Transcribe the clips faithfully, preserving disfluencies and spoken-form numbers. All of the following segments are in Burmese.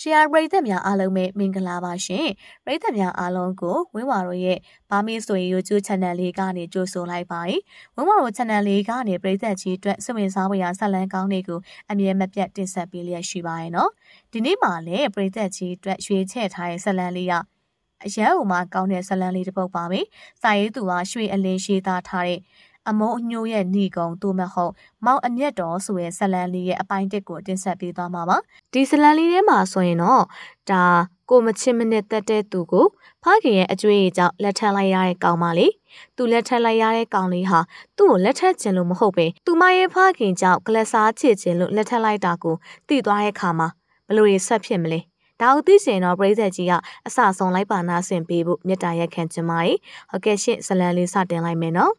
Share ပရိသတ်များအားလုံးပဲမင်္ဂလာပါရှင်ပရိသတ်များအားလုံးကိုဝင်းဝါတို့ရဲ့ဘာမင်းဆိုရင် YouTube Channel လေးကနေကြိုဆိုလိုက်ပါတယ်ဝင်းဝါတို့ Channel လေးကနေပရိသတ်ကြီးအတွက်စိတ်ဝင်စားဖွယ်ရာဆက်လန်းကောင်းတွေကိုအမြဲမပြတ်တင်ဆက်ပေးလျက်ရှိပါရဲ့နော်ဒီနေ့မှာလည်းပရိသတ်ကြီးအတွက်ရွေးချယ်ထားတဲ့ဆက်လန်းလေးကအရန်ဟိုမှာကောင်းတဲ့ဆက်လန်းလေးတစ်ပုဒ်ပါပဲစာရေးသူကရွှေအလင်းရှိသားထားတဲ့အမုံအညိုးရဲ့ညီကုံသို့မဟုတ်မောင်အမျက်တော်ဆိုတဲ့ဇလန်လေးရဲ့အပိုင်းတစ်ကိုတင်ဆက်ပေးသွားမှာပါဒီဇလန်လေးထဲမှာဆိုရင်တော့ဒါကိုမချစ်မနစ်တက်တဲ့သူကိုဖခင်ရဲ့အကျွေးအကြောင်းလက်ထပ်လိုက်ရတဲ့ကောင်မလေးသူလက်ထပ်လိုက်ရတဲ့ကောင်လေးဟာသူ့ကိုလက်ထပ်ခြင်းလို့မဟုတ်ပဲသူမရဲ့ဖခင်ကြောင့်ကလစားချစ်ခြင်းလို့လက်ထပ်လိုက်တာကိုသိသွားတဲ့အခါမှာဘလို့ရဆက်ဖြစ်မလဲဒါကိုသိစင်တော့ပရိသတ်ကြီးကအစဆုံးလိုက်ပါနာဆင်ပေးဖို့မေတ္တာရက်ခံချင်ပါတယ်ဟုတ်ကဲ့ရှင့်ဇလန်လေးစတင်လိုက်မယ်နော်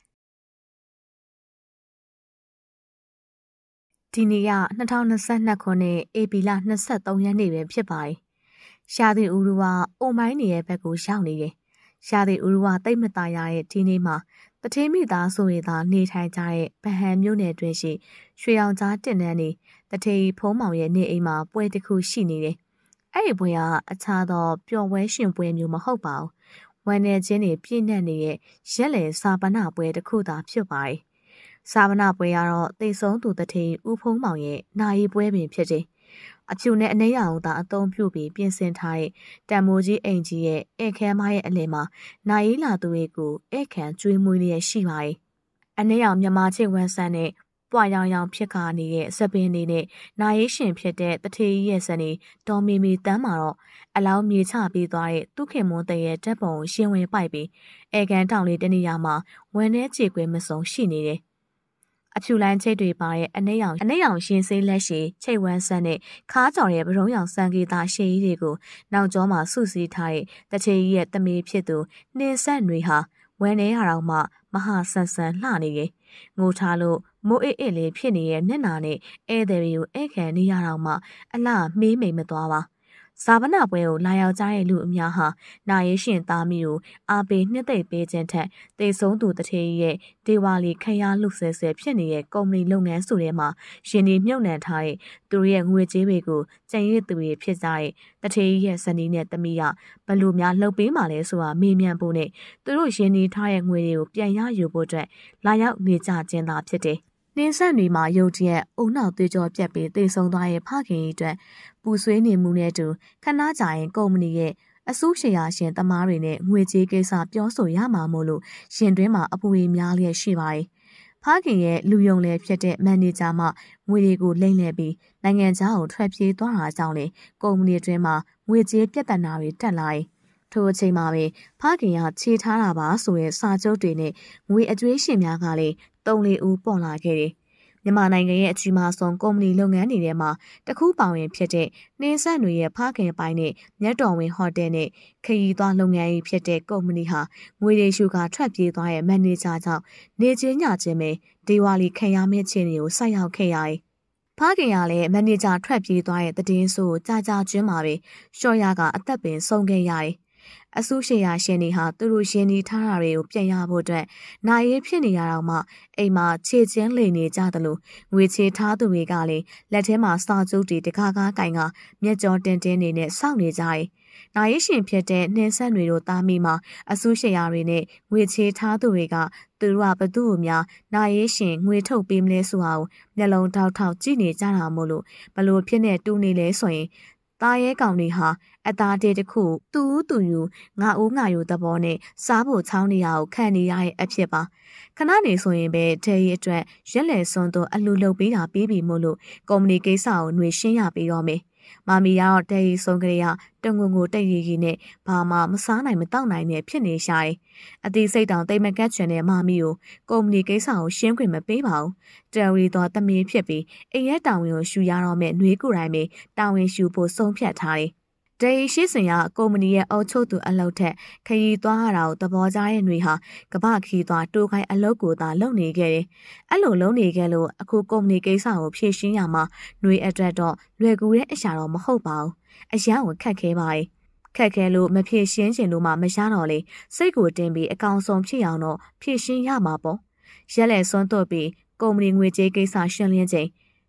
ဒီနေ့က၂၀၂၂ခုနှစ်ဧပြီလ၂၃ရက်နေ့ပဲဖြစ်ပါတယ်။ရှာသည့်ဥရုကအိုမိုင်းနေရဲ့ဘက်ကိုရောက်နေတယ်။ရှာသည့်ဥရုကတိတ်မตายရတဲ့ဒီနေ့မှာတထေးမိသားစုတွေသာနေထိုင်ကြတဲ့ဗဟန်မြို့နယ်တွင်ရှိရွှေအောင်ကြားတင်နန်းနေတထေးဖုံးမောင်ရဲ့နေအိမ်မှာပွဲတစ်ခုရှိနေတယ်။အဲ့ဒီပွဲကအခြားသောပျော်ပွဲရှင်ပွဲမျိုးမဟုတ်ပါဘူး။ဝမ်းနေခြင်းတွေပြည့်နှက်နေတဲ့ရက်လေစာပနာပွဲတစ်ခုသာဖြစ်ပါတယ်။စာပနာပွဲကတော့တိတ်ဆုံးသူတထေဦးဖုံးမောင်ရဲ့နာရီပွဲပင်ဖြစ်တယ်။အဖြူနဲ့အနှဲရောင်သာအသုံးပြုပြီးပြင်ဆင်ထားတဲ့တံမိုးကြီးအိမ်ကြီးရဲ့ဧခဲမရဲ့အလယ်မှာနာရီလာသူတွေကိုဧခံကျွေးမွေးလျက်ရှိပါတယ်။အနှဲရောင်မြမချစ်ဝမ်းဆန်းနဲ့ပွားရောင်ရောင်ဖြစ်ခါနေတဲ့စပင်းလေးနဲ့နာရီရှင်ဖြစ်တဲ့တထေရဲ့ဇနီးဒေါ်မီမီတန်းမှာတော့အလောင်းမြေချပြီးသွားတဲ့သူခင်မွန်းတဲ့ရဲ့ဓာတ်ပုံကိုရှင်းဝင်ပိုက်ပြီးဧကန်တောင်လေးတနေရာမှာဝမ်းထဲခြေခွေမစုံရှိနေတယ်အဖြူလိုင်းချိတ်တွေပါတဲ့အနှဲရောင်အနှဲရောင်ရှင်စေးလက်ရှိချိတ်ဝမ်းဆန်းနဲ့ခါးကြော်ရဲ့ဗရုံးရောင်စံကေတာရှေးကြီးတွေကိုနောက်ကျောမှာစုစည်းထားတဲ့တချေကြီးရဲ့တမေးဖြစ်သူနှင်းဆက်တွေဟာဝမ်းထဲဟာတော့မှမဟာဆန်ဆန်လှနေရဲ့ငိုထားလို့မိုးအေးအေးလေးဖြစ်နေတဲ့မျက်နှာနဲ့ဧည့်သည်တွေကိုဧကန်နေရတော့မှအလှမေးမိန်မသွားပါဇာပနာပွဲကိုလာရောက်ကြတဲ့လူအများဟာနာရီရှင်သားမီကိုအားပေးနှစ်သိမ့်ပေးခြင်းထက်တေဆုံးသူတထေးရဲ့ဒေဝါလီခရလှဆဲဆဲဖြစ်နေတဲ့ကုမ္ပဏီလုပ်ငန်းစုထဲမှာရှင်ဒီမြုပ်နှံထားတဲ့သူရဲ့ငွေကြေးတွေကိုကျန်ရစ်သူတွေဖြစ်ကြတဲ့တထေးရဲ့ဇနီးနဲ့သမီးကဘလို့များလှုပ်ပေးမှလဲဆိုတာမေးမြန်းဖို့နဲ့သူတို့ရှင်ဒီထားတဲ့ငွေတွေကိုပြန်ရယူဖို့အတွက်လာရောက်နေကြခြင်းသာဖြစ်တယ်နှင်းဆက်တွေမှာရုတ်တရက်အုံနောက်သွေးကြောပြက်ပြီးတေဆုံးသွားရဲ့ဖခင်ကြီးအတွက်ပူဆွေးနေမှုနဲ့တူခဏကြာရင်ကုမ္ပဏီရဲ့အစုရှယ်ယာရှင်သမားတွေနဲ့ငွေကြေးကိစ္စပြောဆိုရမှာမို့လို့ရှင်တွင်းမှာအပူရီများလျက်ရှိပါတယ်။ဖခင်ရဲ့လူယုံလည်းဖြစ်တဲ့မန်နေဂျာမှငွေတွေကိုလိမ့်လဲပြီးနိုင်ငံခြားကိုထွက်ပြေးသွားတာကြောင့်လေကုမ္ပဏီတွင်းမှာငွေကြေးပြတ်တနာတွေတက်လာတယ်။ထိုအချိန်မှာပဲဖခင်ကခြေထားတာပါဆိုတဲ့စာချုပ်တွေနဲ့ငွေအကျွေးရှင်များကလည်းတုံးလေးဦးပေါ်လာခဲ့တယ်။မြန်မာနိုင်ငံရဲ့အကြီးမားဆုံးကုမ္ပဏီလုပ်ငန်းတွေထဲမှာတခုပေါဝင်ဖြစ်တဲ့နှင်းဆက်တွေရဲ့ဖခင်ပိုင်းနဲ့မြတ်တော်ဝင်ဟိုတယ်နဲ့ခရီးသွားလုပ်ငန်းကြီးဖြစ်တဲ့ကုမ္ပဏီဟာငွေတွေရှုကထွက်ပြေးသွားတဲ့မန်နေဂျာကြောင့်နေချင်းညချင်းပဲဒေဝါလီခံရမယ့်ခြင်းတွေကိုဆိုက်ရောက်ခဲ့ရတယ်။ဖခင်ကလည်းမန်နေဂျာထွက်ပြေးသွားတဲ့တည်င်းဆိုကြာကြာကျွန်းမှာပဲရှော့ရကအသက်ပင်ဆုံးခဲ့ရတယ်။အစုရှယ်ယာရှင်တွေဟာသူတို့ရှင်ဒီထားတာတွေကိုပြန်ရဖို့အတွက်နိုင်ရဖြစ်နေရတော့မှအိမ်မှာခြေချင်းလိန်နေကြတယ်လို့ငွေချေထားသူတွေကလည်းလက်ထဲမှာစာချုပ်တွေတကားကားကင်ကမျက်ကြောတင်တင်းနေနဲ့စောင့်နေကြတယ်။နိုင်ရရှင်ဖြစ်တဲ့နှင်းဆက်တွေတို့သားမိမှာအစုရှယ်ယာတွေနဲ့ငွေချေထားသူတွေကသူတို့ကဘသူ့ကိုများနိုင်ရရှင်ငွေထုတ်ပေးမလဲဆိုတာကိုမျက်လုံးထောက်ထောက်ကြည့်နေကြတာမို့လို့ဘလို့ဖြစ်နေတူနေလဲဆိုရင်သားရဲကောင်တွေဟာအသားတေးတစ်ခုတူးတူယူငါအိုးငါယူသဘောနဲ့စားဖို့ချောင်းနေရကိုခံနေရတဲ့အဖြစ်ပါခဏနေဆိုရင်ပဲဒေရီအတွက်ရက်လေစွန်းတို့အလူလုပ်ပေးတာပြီးပြီမို့လို့ကုမ္ပဏီကိစ္စကိုຫນွေရှင်းရပြီးတော့မယ်မာမီကတော့ဒေရီဆုံးကလေးကတုံငုံကိုတိတ်ရီကြီးနဲ့ဘာမှမစားနိုင်မတောက်နိုင်နဲ့ဖြစ်နေရှာတယ်အသေးစိတ်တောင်တိတ်မကတ်ချင်တဲ့မာမီကိုကုမ္ပဏီကိစ္စကိုရှင်းခွင့်မပေးပါဘူးဒေရီတော့တမင်းဖြစ်ပြီးအိမ်ရဲ့တာဝန်ကိုရှူရတော့မဲ့ຫນွေကိုယ်တိုင်ပဲတာဝန်ရှူဖို့ဆုံးဖြတ်ထားတယ်ဒေရီရှိစင်ရကုမ္ပဏီရဲ့အုပ်ချုပ်သူအလုပ်ထက်ခရီးသွားရတာကိုသဘောကျတဲ့ຫນွေဟာကပခီးသွားတိုးခိုင်းအလုပ်ကိုသာလုပ်နေခဲ့တယ်။အဲ့လိုလုပ်နေခဲ့လို့အခုကုမ္ပဏီကိစ္စကိုဖြည့်ရှင်းရမှာຫນွေအတွက်တော့လွယ်ကူတဲ့အရာတော့မဟုတ်ပါဘူး။အရန်ကိုခက်ခဲပါရဲ့။ခက်ခဲလို့မဖြည့်ရှင်းချင်လို့မှမရတော့လေစိတ်ကိုတင်ပြီးအကောင်ဆုံးဖြစ်အောင်တော့ဖြည့်ရှင်းရမှာပေါ့။ရက်လက်စွန်းတော့ပြီးကုမ္ပဏီငွေကြေးကိစ္စရှင်းလင်းချိန်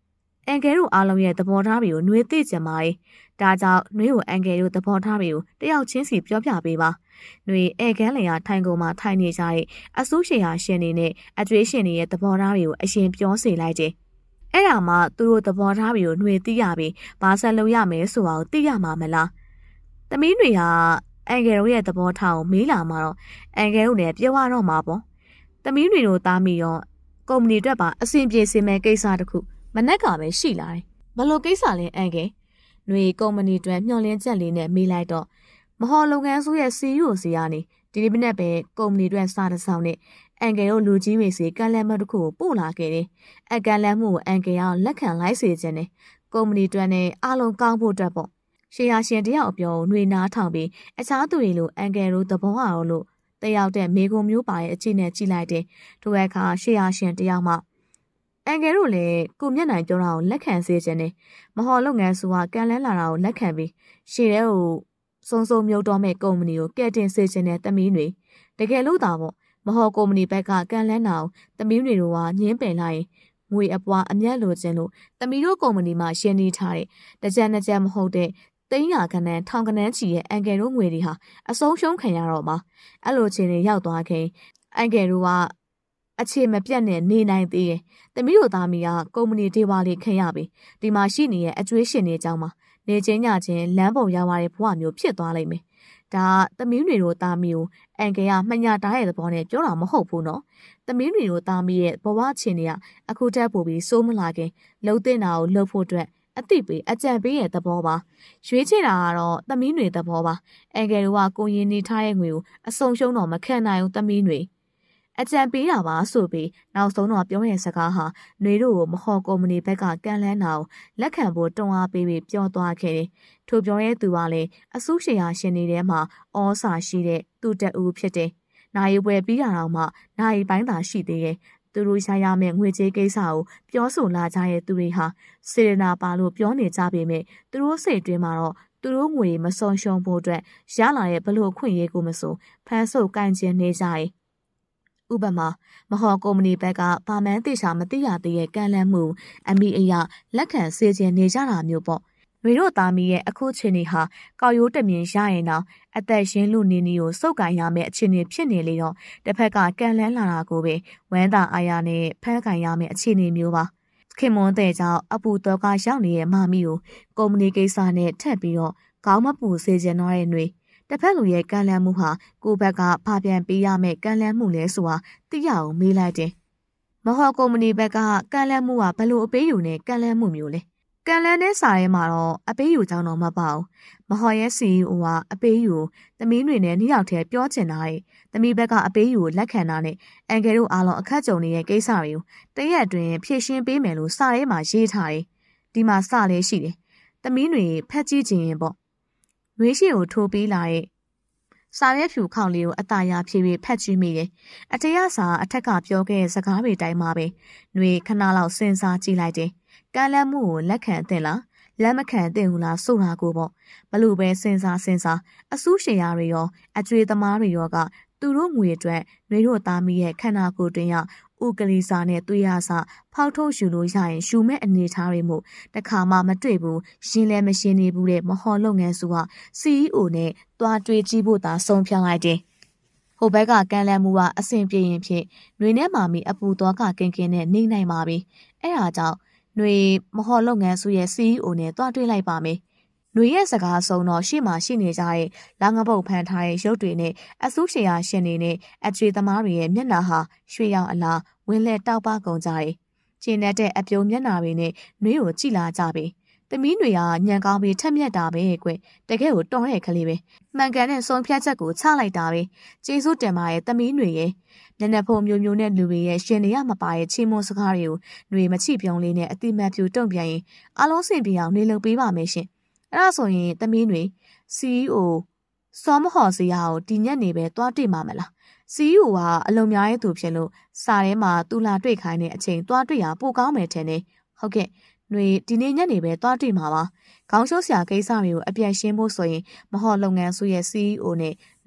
အန်ကယ်တို့အားလုံးရဲ့သဘောထားတွေကိုနှွေးသိကြပါတယ်။ဒါကြောင့်နှွေးကိုအန်ကယ်တို့သဘောထားတွေကိုတယောက်ချင်းစီပြောပြပေးပါ။နှွေးအဲကန်းလျာထိုင်ကုန်မှာထိုင်နေကြတဲ့အဆူရှေယာရှင်တွေနဲ့အကျွေးရှင်တွေရဲ့သဘောထားတွေကိုအရင်ပြောစေလိုက်တယ်။အဲ့ဒါမှသူတို့သဘောထားတွေကိုနှွေးသိရပြီးဘာဆက်လုပ်ရမယ်ဆိုတာကိုသိရမှာမလား။သမီးတွေကအန်ကယ်တို့ရဲ့သဘောထားကိုမေးလာမှတော့အန်ကယ်တို့လည်းပြောရတော့မှာပေါ့။သမီးတွေတို့သားမိတော့ကုမ္ပဏီအတွက်ပါအဆင်ပြေစေမယ့်ကိစ္စတစ်ခုမနက်ကပဲရှိလာတယ်။ဘလို့ကိစ္စလဲအန်ကယ်။ຫນွေကုမ္ပဏီအတွက်မျှော်လင့်ချက်လေးနဲ့မေးလိုက်တော့မဟော်လုပ်ငန်းစုရဲ့ စီ အီ အို စီကနေဒီနေ့မနေ့ပဲကုမ္ပဏီအတွက်စာတစ်စောင်နဲ့အန်ကယ်တို့လူကြီးတွေစီကမ်းလှမ်းမှုတစ်ခုကိုပို့လာခဲ့တယ်။အကမ်းလှမ်းမှုကိုအန်ကယ်ကလက်ခံလိုက်စေခြင်းနဲ့ကုမ္ပဏီအတွက်နဲ့အားလုံးကောင်းဖို့အတွက်ပေါ့။ရှေ့ရရှင်တယောက်အပြောຫນွေနားထောင်ပြီးအခြားသူတွေလိုအန်ကယ်တို့သဘောအားလို့တယောက်တဲ့မေကွန်မျိုးပါရဲ့အကြည့်နဲ့ကြည့်လိုက်တယ်။ထိုအခါရှေ့ရရှင်တယောက်မှအန်ကယ်တို့လည်းကိုမျက်နှာပြောတာကိုလက်ခံစေခြင်းနဲ့မဟော်လုပ်ငန်းစုကကန်လန်းလာတာကိုလက်ခံပြီးရှေ့ထဲကိုစုံစုံမြုပ်တော့မဲ့ကုမ္ပဏီကိုကဲတင်စေခြင်းနဲ့သမီးတွေတကယ်လို့သာပေါ့မဟော်ကုမ္ပဏီဘက်ကကန်လန်းတာကိုသမီးတွေတို့ကညင်းပယ်လိုက်ရင်ငွေအပွားအမျက်လိုခြင်းလို့သမီးတို့ကုမ္ပဏီမှာရှင်းနေထားတဲ့တကြံတကြံမဟုတ်တဲ့သိန်းရာခဏထောင်ကနန်းချီရဲ့အန်ကယ်တို့ငွေတွေဟာအဆုံးရှုံးခံရတော့မှာအဲ့လိုချင်းတွေရောက်သွားခင်အန်ကယ်တို့ကအခြေမပြတ်နဲ့နေနိုင်သေးတယ်။သမီးတို့သားမီးကကုမ္ပဏီဒေဝါလေးခင်ရပြီ။ဒီမှာရှိနေရဲ့အကျွေးရှင်တွေအကြောင်းမှာနေချင်းညချင်းလမ်းပုံရောက်ရတဲ့ဘဝမျိုးဖြစ်သွားလိမ့်မယ်။ဒါကသမီးတွေတို့သားမီးကိုအန်ကယ်ကမှညာတားရဲ့သဘောနဲ့ပြောတာမဟုတ်ဘူးနော်။သမီးတွေတို့သားမီးရဲ့ဘဝချင်းတွေကအခုတက်ပို့ပြီးစိုးမလာခင်လှုပ်တင်တာကိုလှုပ်ဖို့အတွက်အတိပေးအကြံပေးရဲ့သဘောပါရွေးချယ်တာကတော့သမီးတွေသဘောပါအန်ကယ်တို့ကကိုရင်နေထားတဲ့ငွေကိုအစုံရှုံးတော့မခံနိုင်ဘူးသမီးတွေအကြံပေးတာပါဆိုပြီးနောက်ဆုံးတော့ပြောရဲ့စကားဟာຫນွေတို့ကိုမဟော်ကုမ္ပဏီဘက်ကကန်လန်းတာကိုလက်ခံဖို့တွန်းအားပေးပြီးပြောသွားခဲ့တယ်ထို့ပြောရဲ့သူကလည်းအစုရှေယာရှင်တွေထဲမှာဩစာရှိတဲ့သူတအူဖြစ်တယ်နိုင်ပွဲပြီးတာတော့မှနိုင်ပိုင်းသာရှိသေးတယ်သူတို့ရရမယ့်ငွေကြေးကိစ္စကိုပြောဆိုလာကြတဲ့သူတွေဟာစေရနာပါလို့ပြောနေကြပေမဲ့သူတို့စိတ်တွင်းမှာတော့သူတို့ငွေမဆုံးရှုံးဖို့အတွက်ရလာတဲ့ဘလို့အခွင့်အရေးကိုမဆိုဖန်ဆုပ်ကန့်ကျင်နေကြတယ်ဥပမာမဟော်ကုမ္ပဏီဘက်ကဗာမန်းတေချာမသိရသေးတဲ့ကန့်လန့်မှုအမိအယလက်ခံစေခြင်းနေကြတာမျိုးပေါ့။တွေတို့သားမီးရဲ့အခုချိန်နေဟာကောက်ရိုးတမြင်ရရင်တော့အသက်ရှင်လူနေနေကိုစုပ်ကန်ရမယ့်အခြေအနေဖြစ်နေလေတော့တစ်ဖက်ကကန့်လန့်လာတာကိုပဲဝမ်းသာအားရနဲ့ဖမ်းကန်ရမယ့်အခြေအနေမျိုးပါ။ခင်မွန်းတဲ့ကြောင့်အပူတော့ကရောက်နေတဲ့မမီကိုကုမ္ပဏီကိစ္စနဲ့ထပ်ပြီးတော့ခေါင်းမပူစေခြင်းတော့တဲ့ຫນွေတစ်ဖက်လူရဲ့ကန့်လန့်မှုဟာကိုယ့်ဘက်ကဖာပြန်ပေးရမယ့်ကန့်လန့်မှုလဲဆိုတာသိရအောင်မေးလိုက်တယ်။မဟော်ကုမ္ပဏီဘက်ကကန့်လန့်မှုကဘလို့အပေးယူနဲ့ကန့်လန့်မှုမျိုးလဲ။ကန့်လန့်တဲ့စာထဲမှာတော့အပေးယူကြောင်းတော့မပါဘူး။မဟော်ရဲ့ စီ အီ အို ကအပေးယူသမီးတွေနဲ့နှစ်ယောက်တည်းပြောချင်တာရဲ့သမီးဘက်ကအပေးယူကိုလက်ခံတာနဲ့အန်ကယ်တို့အားလုံးအခက်ကြုံနေတဲ့ကိစ္စတွေကိုတရက်အတွင်းဖြည့်ရှင်းပေးမယ်လို့စာထဲမှာရေးထားတယ်။ဒီမှာစာလေးရှိတယ်။သမီးတွေဖက်ကြည့်ခြင်းပေါ့။ရွေးရှိကိုထိုးပေးလာတဲ့စာရွက်ဖြူခေါင်လေးကိုအသာရဖြည့်ပြီးဖက်ကြည့်မိတယ်။အတရစာအထက်ကပြောခဲ့တဲ့စကားတွေတိုင်းမှာပဲຫນွေခဏလောက်စဉ်းစားကြည့်လိုက်တယ်။ကမ်းလှမ်းမှုကိုလက်ခံသင့်လားလက်မခံသင့်ဘူးလားဆိုတာကိုပေါ့ဘလို့ပဲစဉ်းစားစဉ်းစားအဆူးရှေယာတွေရောအကျွေးသမားတွေရောကသူတို့ငွေအတွက်ຫນွေတို့သားမီးရဲ့ခန္ဓာကိုယ်တွင်ရဥကလီစာနဲ့သွေးရစာဖောက်ထုတ်ယူလို့ရရင်ယူမဲ့အနေထားတွေမို့တခါမှမတွေ့ဘူးရှင်းလဲမရှင်းနေဘူးတဲ့မဟော်လုပ်ငန်းစုက စီ အီ အို နဲ့တွားတွေ့ကြည့်ဖို့သာဆုံးဖြတ်လိုက်တယ်ဟိုဘက်ကကန့်လန့်မှုကအဆင်ပြေရင်ဖြစ်ຫນွေနဲ့မာမီအပူသွားကကင်ကင်နဲ့နေနိုင်ပါပြီအဲ့ဒါကြောင့်ຫນွေမဟော်လုပ်ငန်းစုရဲ့ စီ အီ အို နဲ့တွားတွေ့လိုက်ပါမယ်ຫນွေရဲ့စကားဆုံးတော့ရှေ့မှာရှိနေကြတဲ့လာငပုတ်ဖန်ထားတဲ့ရုပ်တွေနဲ့အဆူးရှေယာရှင်တွေနဲ့အကျွေးသမားတွေရဲ့မျက်နှာဟာရွှေရောင်အလားဝင်းလက်တောက်ပကုန်ကြတယ်။ကျင်းတဲ့အပြုံမျက်နှာတွေနဲ့နှွေးကိုကြည့်လာကြပြီ။သမီးတွေကညံကောင်းပြီးထက်မြက်တာပဲကွ။တကယ်ကိုတော်တဲ့ကလေးပဲ။မှန်ကန်တဲ့ဆုံးဖြတ်ချက်ကိုချလိုက်တာပဲ။ကျေးဇူးတင်ပါရဲ့သမီးတွေရဲ့မျက်နှာဖုံမျိုးမျိုးနဲ့လူတွေရဲ့ရှင်နေရမပါရဲ့ချီးမွမ်းစကားတွေကိုနှွေမချိပြုံးလေးနဲ့အတိမတ်ပြူတုံ့ပြန်ရင်အလုံးစင်ပြအောင်နေလုပ်ပေးပါမယ်ရှင်။အဲ့ဒါဆိုရင်သမီးတွေ စီ အီ အို စောမဟော်စရာကိုဒီညက်နေပဲတွားတွေ့မှာမလား။ စီ အီ အို ကအလုံများရဲ့သူဖြစ်လို့စာထဲမှာသူလာတွေ့ခိုင်းတဲ့အချိန်တွားတွေ့ရပိုကောင်းမယ်ထင်တယ်။ဟုတ်ကဲ့ຫນွေဒီနေ့ညနေပဲတွားတွေ့မှာပါ။ခေါင်းရှုပ်စရာကိစ္စတွေကိုအပြတ်ရှင်းဖို့ဆိုရင်မဟော်လုပ်ငန်းစုရဲ့ စီ အီ အို နဲ့ຫນ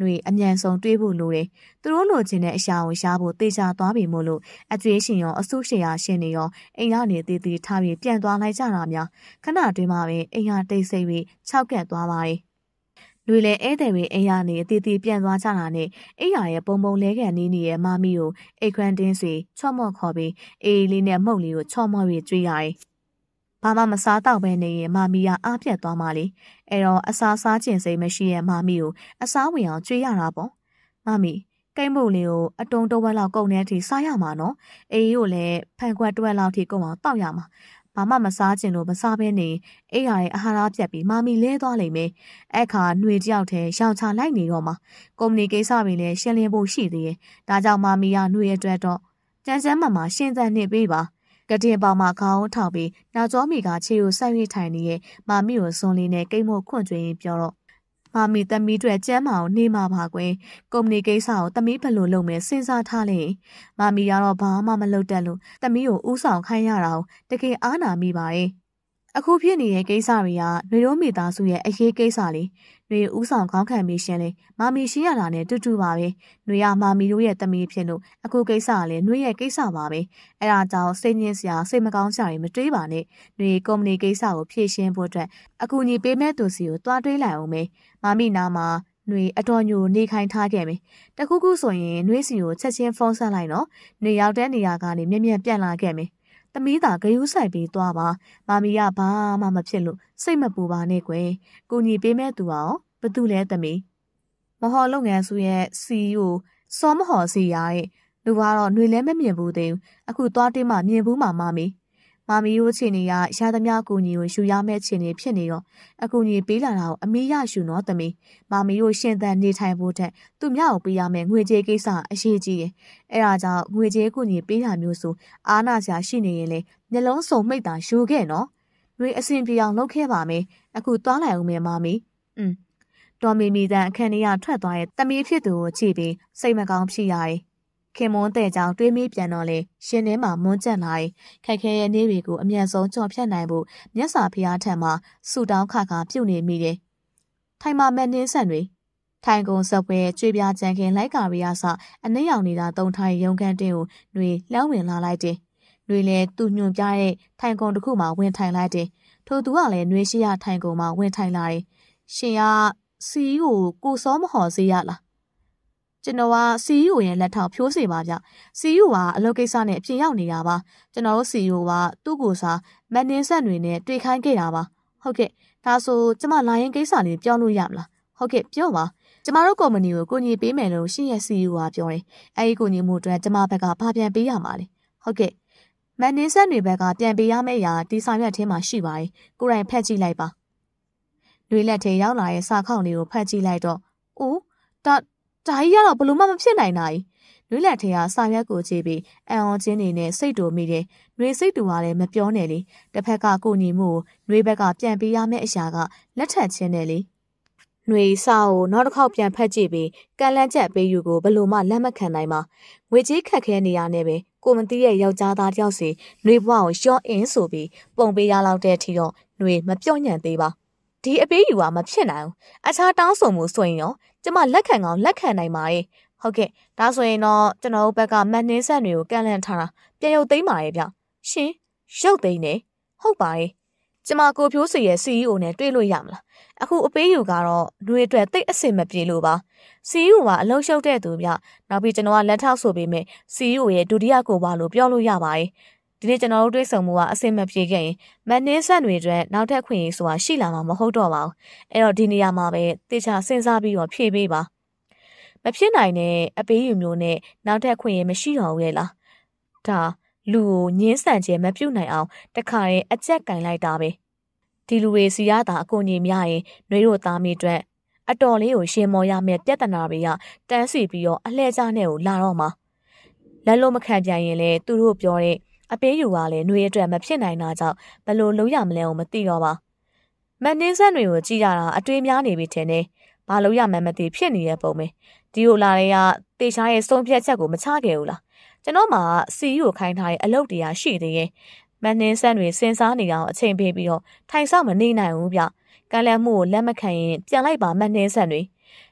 ຫນွေအမြန်ဆုံးတွေးဖို့လိုတယ်သူတို့လိုချင်တဲ့အရာကိုရှားဖို့တေချာသွားပြီမို့လို့အကျွေးရှင်ရောအဆုရှရာရှင်တွေရောအိမ်ကနေတည်တည်ထားပြီးပြန်သွားလိုက်ကြတာများခဏတွင်းမှာပဲအိမ်ဟာတိတ်ဆိတ်ပြီးခြောက်ကပ်သွားပါတယ်လူလည်းဧည့်သည်တွေအိမ်ရနေအတီးတီးပြန်သွားကြတာနဲ့အိမ်ရရဲ့ပုံပုံလဲကန်နေနေရဲ့မမီကိုအိတ်ခွန်းတင်းစီချော့မော့ခေါ်ပြီးအေးလေးနဲ့မှုတ်လေးကိုချော့မော့ပြီးကြွေးရတယ်။ဘာမှမစားတော့ပဲနေရင်မမီကအားပြတ်သွားမှလေ။အဲတော့အစားစားခြင်းစိတ်မရှိရဲ့မမီကိုအစားဝင်အောင်ကြွေးရတာပေါ့။မမီကိတ်မုတ်လေးကိုအတုံတဝက်လောက်ကုန်တဲ့အထိစားရမှာနော်။အေးကိုလည်းဖန်ခွက်တွက်လောက်ထိကုန်အောင်တောက်ရမှာ။ဘာမှမစားခြင်းလို့မစားဘဲနေအိမ်ရရဲ့အာဟာရပြတ်ပြီးမမီလဲသွားလိမ့်မယ်။အခါຫນွေတယောက်တည်းရောင်ချလိုက်နေတော့မှကုမ္ပဏီကိစ္စတွေလည်းရှင်းလင်းဖို့ရှိသေးတယ်။ဒါကြောင့်မမီကຫນွေအတွက်တော့ကြမ်းကြမ်းမှမှရှင်းသန်နေပေးပါ။ကတင်ပေါင်မှာခေါင်းထောက်ပြီးနောက်ကျောမီကခြေကိုဆက်၍ထိုင်နေရဲ့မမီကိုစွန်လေးနဲ့ကိတ်မို့ခွန့်ကျွေးရင်ပြောတော့မမီသမီးတွေကျမ်းမာအောင်နေမှာပါကွယ်ကုမ္ပဏီကိစ္စကိုသမီးဘယ်လိုလုပ်မယ်စဉ်းစားထားလဲမမီကတော့ဘာမှမလုပ်တတ်လို့သမီးကိုဥဆောင်ခိုင်းရတာကိုတကယ်အားနာမိပါရဲ့အခုဖြစ်နေတဲ့ကိစ္စတွေကနှွေရိုးမိသားစုရဲ့အရေးကိစ္စလေးနှွေဥဆောင်ခေါင်းခံပြီးရှင်းလေမမီရှင်းရတာနဲ့တူတူပါပဲနှွေရမမီတို့ရဲ့သမီးဖြစ်လို့အခုကိစ္စကလည်းနှွေရဲ့ကိစ္စပါပဲအဲဒါကြောင့်စိတ်ညစ်စရာစိတ်မကောင်းစရာတွေမတွေးပါနဲ့နှွေကုမ္ပဏီကိစ္စကိုဖြည့်ရှင်းဖို့အတွက်အခုညီပေးမဲ့သူစီကိုတွားတွေးလိုက်အောင်မယ်မမီနာမှာနှွေအတော်ညိုနေခိုင်းထားခဲ့မယ်တခုခုဆိုရင်နှွေစီကိုချက်ချင်းဖုန်းဆက်လိုက်နော်နှွေရောက်တဲ့နေရာကနေမြင်မြင်ပြန်လာခဲ့မယ်သမီးသာဂယုဆိုင်ပြီးသွားပါမမီကဘာမှမဖြစ်လို့စိတ်မပူပါနဲ့ကွယ်ကိုညီပေးမဲ့သူအောင်ဘသူလဲသမီးမဟော်လုပ်ငန်းစုရဲ့ စီ အီ အို စောမဟော်စီရရဲ့လူကတော့ຫນွေလဲမမြင်ဘူးသေးဘူးအခုသွားတင်းမှမြင်ဘူးမှာမမီမမီတို့ချင်နေရရသမျှကိုညီကိုယူရမဲ့ချင်နေဖြစ်နေတော့အခုညီပေးလာတာကိုအမေရယူနော်သမီးမမီတို့ရှင်သန်နေထိုင်ဖို့တဲ့သူမြောက်ကိုပေးရမယ်ငွေကြေးကိစ္စအရေးကြီးတယ်အဲဒါကြောင့်ငွေကြေးကိုညီပေးတာမျိုးဆိုအားနာစရာရှိနေရင်လေမျက်လုံးစုံမိတ်တာယူခဲ့နော်ငွေအစင်ပြေအောင်လုပ်ခဲ့ပါမယ်အခုသွားလိုက်အောင်မယ်မမီอืมတော်မီမီတန်အခန်းထဲကထွက်သွားတဲ့သမီးဖြစ်သူကိုကြည့်ပြီးစိတ်မကောင်းဖြစ်ရတယ်ခင်မွန်းတဲ့ကြောင့်တွေးမိပြန်တော့လေရှင်ထဲမှာမွန်းကျက်လာခက်ခဲရဲ့နေတွေကိုအမြန်ဆုံးကြော်ဖြတ်နိုင်ဖို့မြတ်စွာဘုရားထံမှာဆုတောင်းခါခါပြုနေမိတယ်။ထိုင်မှာမက်နှင်းဆန်တွေထိုင်ကုန်စပွဲကျွေးပြားကြံခင်လိုက်ကာရီယာစအနှိမ့်အောင်နေတာတုံထိုင်ရုံခန်းတင်းကိုຫນွေလျှောင်းဝင်လာလိုက်တယ်။ຫນွေလည်းသူ့ညွန်ပြတဲ့ထိုင်ကုန်တစ်ခုမှဝင်ထိုင်လိုက်တယ်။ထို့သူကလည်းຫນွေရှိရထိုင်ကုန်မှဝင်ထိုင်လာတယ်။ရှင်ကစီကိုကိုစောမဟော်စေရလားကျွန်တော်က စီ အီ အို ရဲ့လက်ထောက်ဖြိုးစေပါဗျ စီ အီ အို ကအလုပ်ကိစ္စနဲ့အပြင်ရောက်နေတာပါကျွန်တော်တို့ စီ အီ အို ကသူ့ကိုစားမန်နင်းဆက်တွေနဲ့တွေ့ခိုင်းခဲ့တာပါဟုတ်ကဲ့ဒါဆိုကျမလာရင်ကိစ္စလေးပြောလို့ရမလားဟုတ်ကဲ့ပြောပါကျမတို့ကုမ္ပဏီကိုကိုညီပေးမယ်လို့ရှင်းရဲ့ စီ အီ အို ကပြောတယ်အဲဒီကိုညီမှုအတွက်ကျမဘက်ကဘာပြန်ပေးရမှာလဲဟုတ်ကဲ့မန်နင်းဆက်တွေဘက်ကပြန်ပေးရမယ့်အရာဒီဆောင်ရွက်ထဲမှာရှိပါတယ်ကိုယ်တိုင်ဖက်ကြည့်လိုက်ပါတွေးလက်ထဲရောက်လာတဲ့စာခေါက်လေးကိုဖတ်ကြည့်လိုက်တော့အိုးဒါဒါကြီးကတော့ဘလို့မှမဖြစ်နိုင်တာကြီး။နှွေးလက်ထဲကစာရွက်ကိုကြည့်ပြီးအံ့ဩခြင်းနေနဲ့စိတ်တူမိတယ်။နှွေးစိတ်တူကလည်းမပြောနဲ့လေ။တစ်ဖက်ကကိုညီမှုကိုနှွေးဘက်ကပြန်ပေးရမယ့်အရာကလက်ထပ်ခြင်းနဲ့လေ။နှွေးစာကိုနောက်တစ်ခေါက်ပြန်ဖတ်ကြည့်ပြီးကန့်လန့်ချက်ပေးယူကိုဘလို့မှလက်မခံနိုင်ပါ။ငွေကြီးခက်ခဲနေရနဲ့ပဲကိုမသိရဲ့ယောက်ျားသားတယောက်စီနှွေးဘွားကိုရှော့အင်းဆိုပြီးပုံပေးရလောက်တဲ့အထိတော့နှွေးမပြော့ညံ့သေးပါ။ဒီအပေးယူကမဖြစ်နိုင်ဘူး။အခြားတောင်းဆိုမှုဆိုရင်ရောကျမလက်ခံကောင်လက်ခံနိုင်ပါရဲ့ဟုတ်ကဲ့ဒါဆိုရင်တော့ကျွန်တော်တို့ဘက်ကမန်နှင်းဆက်တွေကိုကန့်လန့်ထားတာပြန်ရုပ်သိမ်းပါရဲ့ဗျရှင်ရုပ်သိမ်းနေဟုတ်ပါရဲ့ကျမကိုဖြိုးစီရဲ့ စီ အီ အို နဲ့တွေ့လို့ရမလားအခုအပေးယူကတော့လူတွေအတွက်တိတ်အဆင်မပြေလို့ပါ စီ အီ အို ကအလုံးရှုပ်တဲ့သူဗျနောက်ပြီးကျွန်တော်ကလက်ထောက်ဆိုပေမဲ့ စီ အီ အို ရဲ့ဒုတိယကိုပါလို့ပြောလို့ရပါရဲ့ဒီနေ့ကျွန်တော်တို့တွေ့ဆုံမှုကအဆင်မပြေခဲ့ရင်မန်နင်းဆက်တွေအတွက်နောက်ထပ်ခွင့်ရေးဆိုတာရှိလာမှာမဟုတ်တော့ပါဘူးအဲ့တော့ဒီနေရာမှာပဲတေချာစဉ်းစားပြီးတော့ဖြည့်ပေးပါမဖြစ်နိုင်တဲ့အပေးယူမျိုးနဲ့နောက်ထပ်ခွင့်ရေးမရှိတော့ဘူးလေလားဒါလူကိုညင်းဆန်ခြင်းမပြုတ်နိုင်အောင်တခါရင်အကျက်ကင်လိုက်တာပဲဒီလူတွေစီရတာအကုန်ကြီးများရင်နှွေးတို့သားမိအတွက်အတော်လေးကိုရှင်မော်ရမယ့်ပြဿနာတွေကတန်းစီပြီးတော့အလှဲ့ကျနဲ့ကိုလာတော့မှာလက်လို့မခံပြန်ရင်လေသူတို့ပြောတဲ့အပေးယူကလည်းနှွေအတွက်မဖြစ်နိုင်တာကြောင့်ဘယ်လိုလုပ်ရမလဲကိုမသိတော့ပါမန်နင်းဆက်တွေကိုကြည့်ရတာအတွေးများနေပြီထင်တယ်ဘာလို့ရမှန်းမသိဖြစ်နေတဲ့ပုံပဲဒီလိုလာတွေကတေချာရဲ့စုံဖြတ်ချက်ကိုမချခဲ့ဘူးလားကျွန်တော်မှစီ အီ အို ခိုင်းထားတဲ့အလုပ်တရားရှိသေးရဲ့မန်နင်းဆက်တွေစဉ်းစားနေအောင်အချိန်ပေးပြီးတော့ထိုင်ဆောင်မနေနိုင်ဘူးဗျကံလန့်မှုကိုလက်မခံရင်ပြန်လိုက်ပါမန်နင်းဆက်တွေ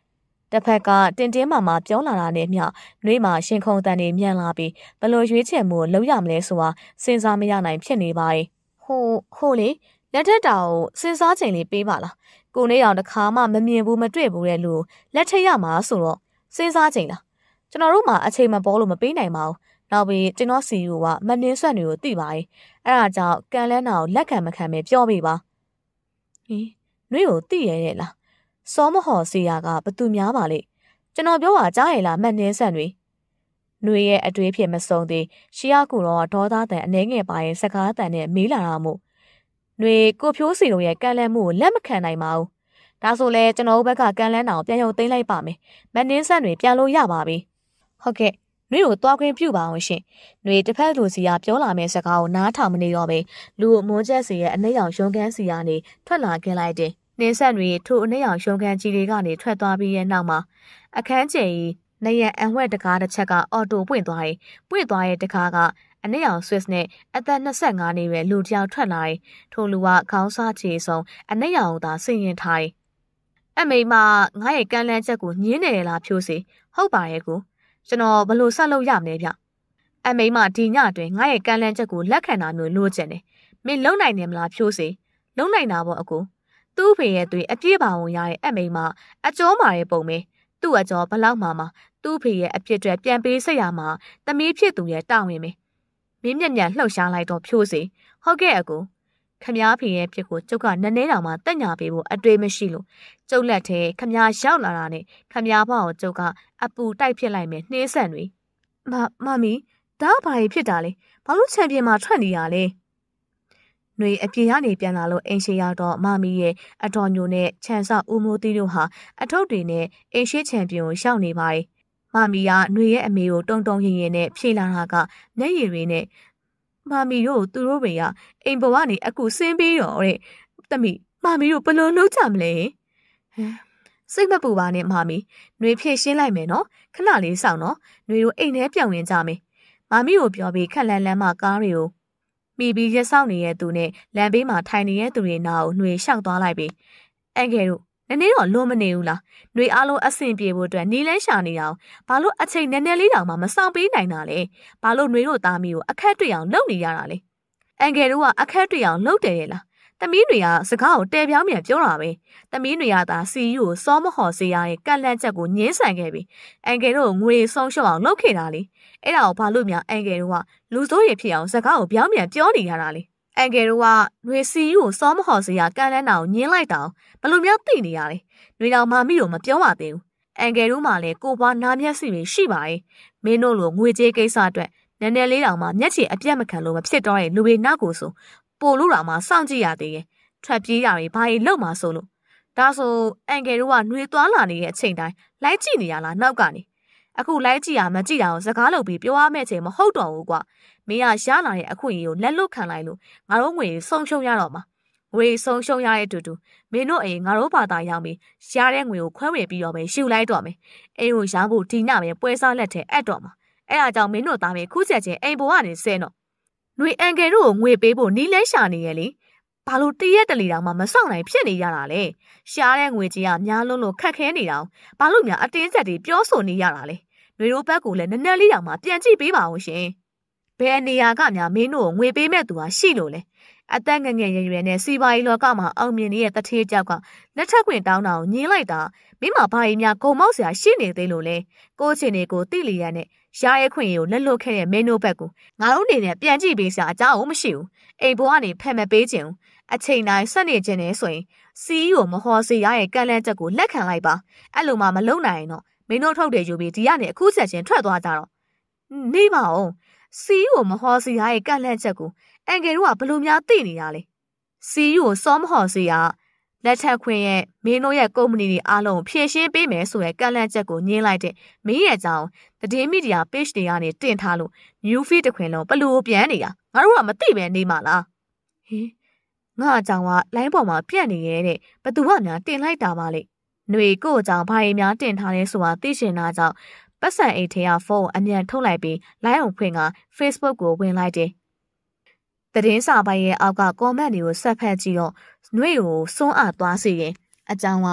တစ်ဖက်ကတင်တင်းမာမာပြောလာတာနဲ့မျှနှွေးမှာရှင်ခုံတန်နေမြန်လာပြီးဘလို့ရွေးချယ်မှုလုံးရမလဲဆိုတာစဉ်းစားမရနိုင်ဖြစ်နေပါ යි ဟိုဟိုလေလက်ထက်တာကိုစဉ်းစားချိန်လေးပေးပါလားကိုနေအောင်တစ်ခါမှမမြင်ဘူးမတွေ့ဘူးတဲ့လူလက်ထက်ရမှာဆိုတော့စဉ်းစားချိန်လားကျွန်တော်တို့မှအချိန်မပေါ်လို့မပေးနိုင်ပါဘူးနောက်ပြီးကျွန်တော်စီယူကမနှင်းဆက်တွေကိုသိပါ යි အဲ့ဒါကြောင့်ကန်လန်းနာကိုလက်ခံမခံပဲပြောပြပါဟင်နှွေးကိုသိရရဲ့လားစောမဟော်စီယာကဘသူများပါလေကျွန်တော်ပြောတာကြားရလားမနှင်းဆက်တွေနှွေရဲ့အတွေးဖြစ်မဆုံးသေးရှီယာကူတော့ဒေါသတန်အနှဲငယ်ပါရဲ့စကားတန်နဲ့မေးလာတာမို့နှွေကိုဖြိုးစီတို့ရဲ့ကန်လန်းမှုကိုလက်မခံနိုင်ပါဘူးဒါဆိုလဲကျွန်တော်တို့ဘက်ကကန်လန်းနာကိုပြန်ရုပ်သိမ်းလိုက်ပါမယ်မနှင်းဆက်တွေပြန်လို့ရပါပြီဟုတ်ကဲ့နှွေကိုတွားခွင့်ပြုပါအောင်ရှင်။နှွေတစ်ဖက်လူစီကပြောလာမယ့်စကားကိုနားထောင်မနေတော့ပဲလူကိုမွန်းချက်စီရဲ့အနှိမ့်အောင်ရုံးခန်းစီကနေထွက်လာခဲ့လိုက်တယ်။နှင်းဆက်တွေထို့အနှိမ့်အောင်ရုံးခန်းကြီးတွေကနေထွက်သွားပြီးရဲ့နောက်မှာအခန်းကျယ်ကြီးနေရန်အံဝှက်တကားတစ်ချက်ကအော်တိုပွင့်သွားတယ်။ပွင့်သွားတဲ့တကားကအနှိမ့်အောင်ဆွစ်နဲ့အသက်နှစ်ဆယ့်ငါးနှစ်ပဲလူတစ်ယောက်ထွက်လာတယ်။ထိုလူကခေါင်းစားချေဆုံးအနှိမ့်အောင်သာဆင်ရင်ထားတယ်။အမေမငါ့ရဲ့ကမ်းလန်းချက်ကိုညင်းနေရလားဖြိုးစီဟုတ်ပါရဲ့ကိုကျွန်တော်ဘလို့ဆက်လုပ်ရမလဲဗျအမိမဒီညအတွင်းငါ့ရဲ့ကမ်းလန်းချက်ကိုလက်ခံတာမျိုးလိုချင်တယ်မင်းလုံနိုင်တယ်မလားဖြိုးစေလုံနိုင်တာပေါ့အကိုသူ့ဖေရဲ့သွေးအပြည့်ပါဝင်ရတဲ့အမိမအကျော်မာရဲ့ပုံပဲသူ့အကျော်ဘလောက်မှမှသူ့ဖေရဲ့အပြစ်တွေပြန်ပေးဆက်ရမှာတမီးဖြစ်သူရဲ့တောင်းဝင်ပဲမင်းမျက်မျက်လှုပ်ရှားလိုက်တော့ဖြိုးစေဟုတ်ကဲ့အကိုခမားဖေရဲ့ဖြစ်ကိုကျုပ်ကနည်းနည်းတောင်မှတက်ညာပေးဖို့အတွေ့မရှိလို့ကျုပ်လက်ထဲခမားရောက်လာတာနဲ့ခမားဘောက်ကိုကျုပ်ကအပူတိုက်ဖြစ်လိုက်မယ်နှင်းဆန်တွေမမမီဒါဘာကြီးဖြစ်တာလဲဘာလို့ချန်ပီယံမှာထွက်နေရလဲနှွေအပြင်ကနေပြန်လာလို့အိမ်ရှိရောက်တော့မမီရဲ့အတော်ညိုနဲ့ခြံစဦးမိုးသီးတို့ဟာအထုပ်တွေနဲ့အိမ်ရှိချန်ပီယံကိုရောက်နေပါတယ်မမီကနှွေရဲ့အမေကိုတုံတုံရင်ရင်နဲ့ဖြေလာတာကမျက်ရည်တွေနဲ့မမီတို့သူတို့တွေကအိမ်ပေါ်ကနေအခုဆင်းပြီးတော့တဲ့တမီမမီတို့ဘယ်လိုလုပ်ကြမလဲဟမ်စိတ်မပူပါနဲ့မမီနှွေဖြည့်ရှင်းလိုက်မယ်နော်ခဏလေးစောင့်နော်နှွေတို့အိမ်ထဲပြောင်းရင်ကြမယ်မမီကိုပြောပြီးခက်လန်းလန်းမှကားတွေကိုမိပြီးရက်ဆောင်နေတဲ့သူနဲ့လမ်းဘေးမှာထိုင်နေတဲ့သူတွေနာကိုနှွေလျှောက်သွားလိုက်ပြီးအန်ကယ်တို့နည်းနည်းတော့လွန်မနေဘူးလားနှွေအားလုံးအဆင်ပြေဖို့အတွက်နီးလဲရှာနေအောင်ဘာလို့အချိန်နည်းနည်းလေးတောင်မှမဆောင်ပေးနိုင်တာလဲဘာလို့နှွေတို့သားမီကိုအခက်တွေ့အောင်လုပ်နေရတာလဲအန်ကယ်တို့ကအခက်တွေ့အောင်လုပ်တယ်ရဲ့လားသမီးတွေကစကားကိုတဲပြောင်းပြန်ပြောတာပဲသမီးတွေကသာစီယူကိုစောမဟော်စေရရဲ့ကန့်လန့်ချက်ကိုညှင်းဆန်ခဲ့ပြီအန်ကယ်တို့ငွေဆုံးရှုံးအောင်လုပ်ခဲ့တာလေအဲ့ဒါကိုဘာလို့များအန်ကယ်တို့ကလူစိုးရဖြစ်အောင်စကားကိုပြောင်းပြန်ပြောနေရတာလေအန်ကယ်တို့ကຫນွေစီယူကိုစောမဟော်စေရကန့်လန့်တာကိုညှင်းလိုက်တာဘလို့များသိနေရလဲຫນွေတော်မမီတို့မပြောပါသေးဘူးအန်ကယ်တို့မှလည်းကိုပွားနာမျက်စိတွေရှိပါရဲ့မင်းတို့လိုငွေကြေးကိစ္စအတွက်နည်းနည်းလေးတောင်မှမျက်ခြေအပြတ်မခံလို့မဖြစ်တော့တဲ့လူတွေနောက်ကိုဆိုပို့လို့တောင်မှစောင့်ကြည့်ရသေးရဲ့ထွက်ပြေးတာတွေဘာကြီးလောက်မှဆိုလို့ဒါဆိုအန်ကယ်တို့ကနှွေသွားလာနေတဲ့အချိန်တိုင်းလိုက်ကြည့်နေရလားနောက်ကနေအခုလိုက်ကြည့်ရမကြည့်တာကိုစကားလုပ်ပြီးပြောရမယ့်ချိန်မဟုတ်တော့ဘူးကွာမင်းကရလာတဲ့အခွင့်အရေးကိုလက်လွတ်ခံလိုက်လို့ငါတို့ငွေဆုံးရှုံးရတော့မှာငွေဆုံးရှုံးရတဲ့အတူတူမင်းတို့အိမ်ငါတို့ဘာသာရောက်ပြီးရတဲ့ငွေကိုခွဲဝေပြီးတော့ပဲရှူလိုက်တော့မယ်အိမ်ကိုရောင်းဖို့ဒီညပဲပွဲစားလက်ထဲအပ်တော့မှာအဲ့ဒါကြောင့်မင်းတို့သားပဲခုချက်ချင်းအိမ်ပေါ်ကနေဆဲတော့နှွေအန်ကယ်တို့ကိုငွေပေးဖို့နီးလဲရှာနေရဲ့လေဘာလို့တရက်တလီတောင်မှမဆောင်နိုင်ဖြစ်နေရတာလဲရှားတဲ့ငွေကြီးကများလုံးလို့ခက်ခဲနေတောင်ဘာလို့များအတင်းဆက်တွေပြောဆိုနေရတာလဲနှွေတို့ဘက်ကလည်းနည်းနည်းလေးတောင်မှပြန်ကြည့်ပေးပါဦးရှင်ဘယ်နေရာကများမင်းတို့ကိုငွေပေးမဲ့သူဟာရှိလို့လဲအသက်ငငယ်ရွယ်ရွယ်နဲ့စီပါရီလောကမှာအောင်မြင်နေတဲ့တထေးကြောက်ကလက်ထက်ခွင့်တောင်းတာကိုညှင်းလိုက်တာမင်းမဘာကြီးများဂုံမောက်စရာရှိနေသေးလို့လဲကိုချင်းတွေကိုတိလီရနဲ့ရှားရဲခွင့်ကိုလက်လွတ်ခဲ့တဲ့မင်းတို့ဘက်ကငါတို့အနေနဲ့ပြန်ကြည့်ပေးစရာအကြောင်းမရှိဘူးအိမ်ဘွားကနေဖက်မပေးခြင်းအချိန်တိုင်းဆက်နေခြင်းနဲ့ဆိုရင်စီအီကိုမဟော်စေရရဲ့ကန့်လန့်ချက်ကိုလက်ခံလိုက်ပါအဲ့လိုမှမလုံနိုင်ရင်တော့မင်းတို့ထုတ်တယ်ယူပြီးဒီကနေအခုချက်ချင်းထွက်သွားကြတော့နေပါအောင်စီအီကိုမဟော်စေရရဲ့ကန့်လန့်ချက်ကိုအန်ကယ်တို့ကဘလို့များသိနေရလဲစီအီကိုစောမဟော်စေရလက်ထက်ခွင့်ရဲ့မင်းတို့ရဲ့ကုမ္ပဏီတွေအားလုံးဖြည့်ရှင်းပေးမယ်ဆိုတဲ့ကန့်လန့်ချက်ကိုညှင်းလိုက်တဲ့မင်းရဲ့အကြောင်းသတင်းမီဒီယာ page တွေကနေတင်ထားလို့ new feed တစ်ခွင်လုံးဘလို့ပြန်နေတာငါတို့ကမသိပဲနေမှာလားဟင်ငါအကြောင်းကလိုင်းပေါ်မှာပြက်နေရဲ့တဲ့ဘသူကများတင်လိုက်တာပါလေຫນွေကိုအကြောင်းဘာရင်များတင်ထားလဲဆိုတာသိရှင်တာကြောင့်ပတ်စံအိတ်ထဲကဖုန်းအမြန်ထုတ်လိုက်ပြီးလိုင်းအောင်ဖွင့်က Facebook ကိုဝင်လိုက်တယ်သတင်းစာပိုင်ရဲ့အောက်က comment တွေကိုဆက်ဖက်ကြည့်တော့နှွေကိုစွန်းအားသွားစေရင်အကြောင်းက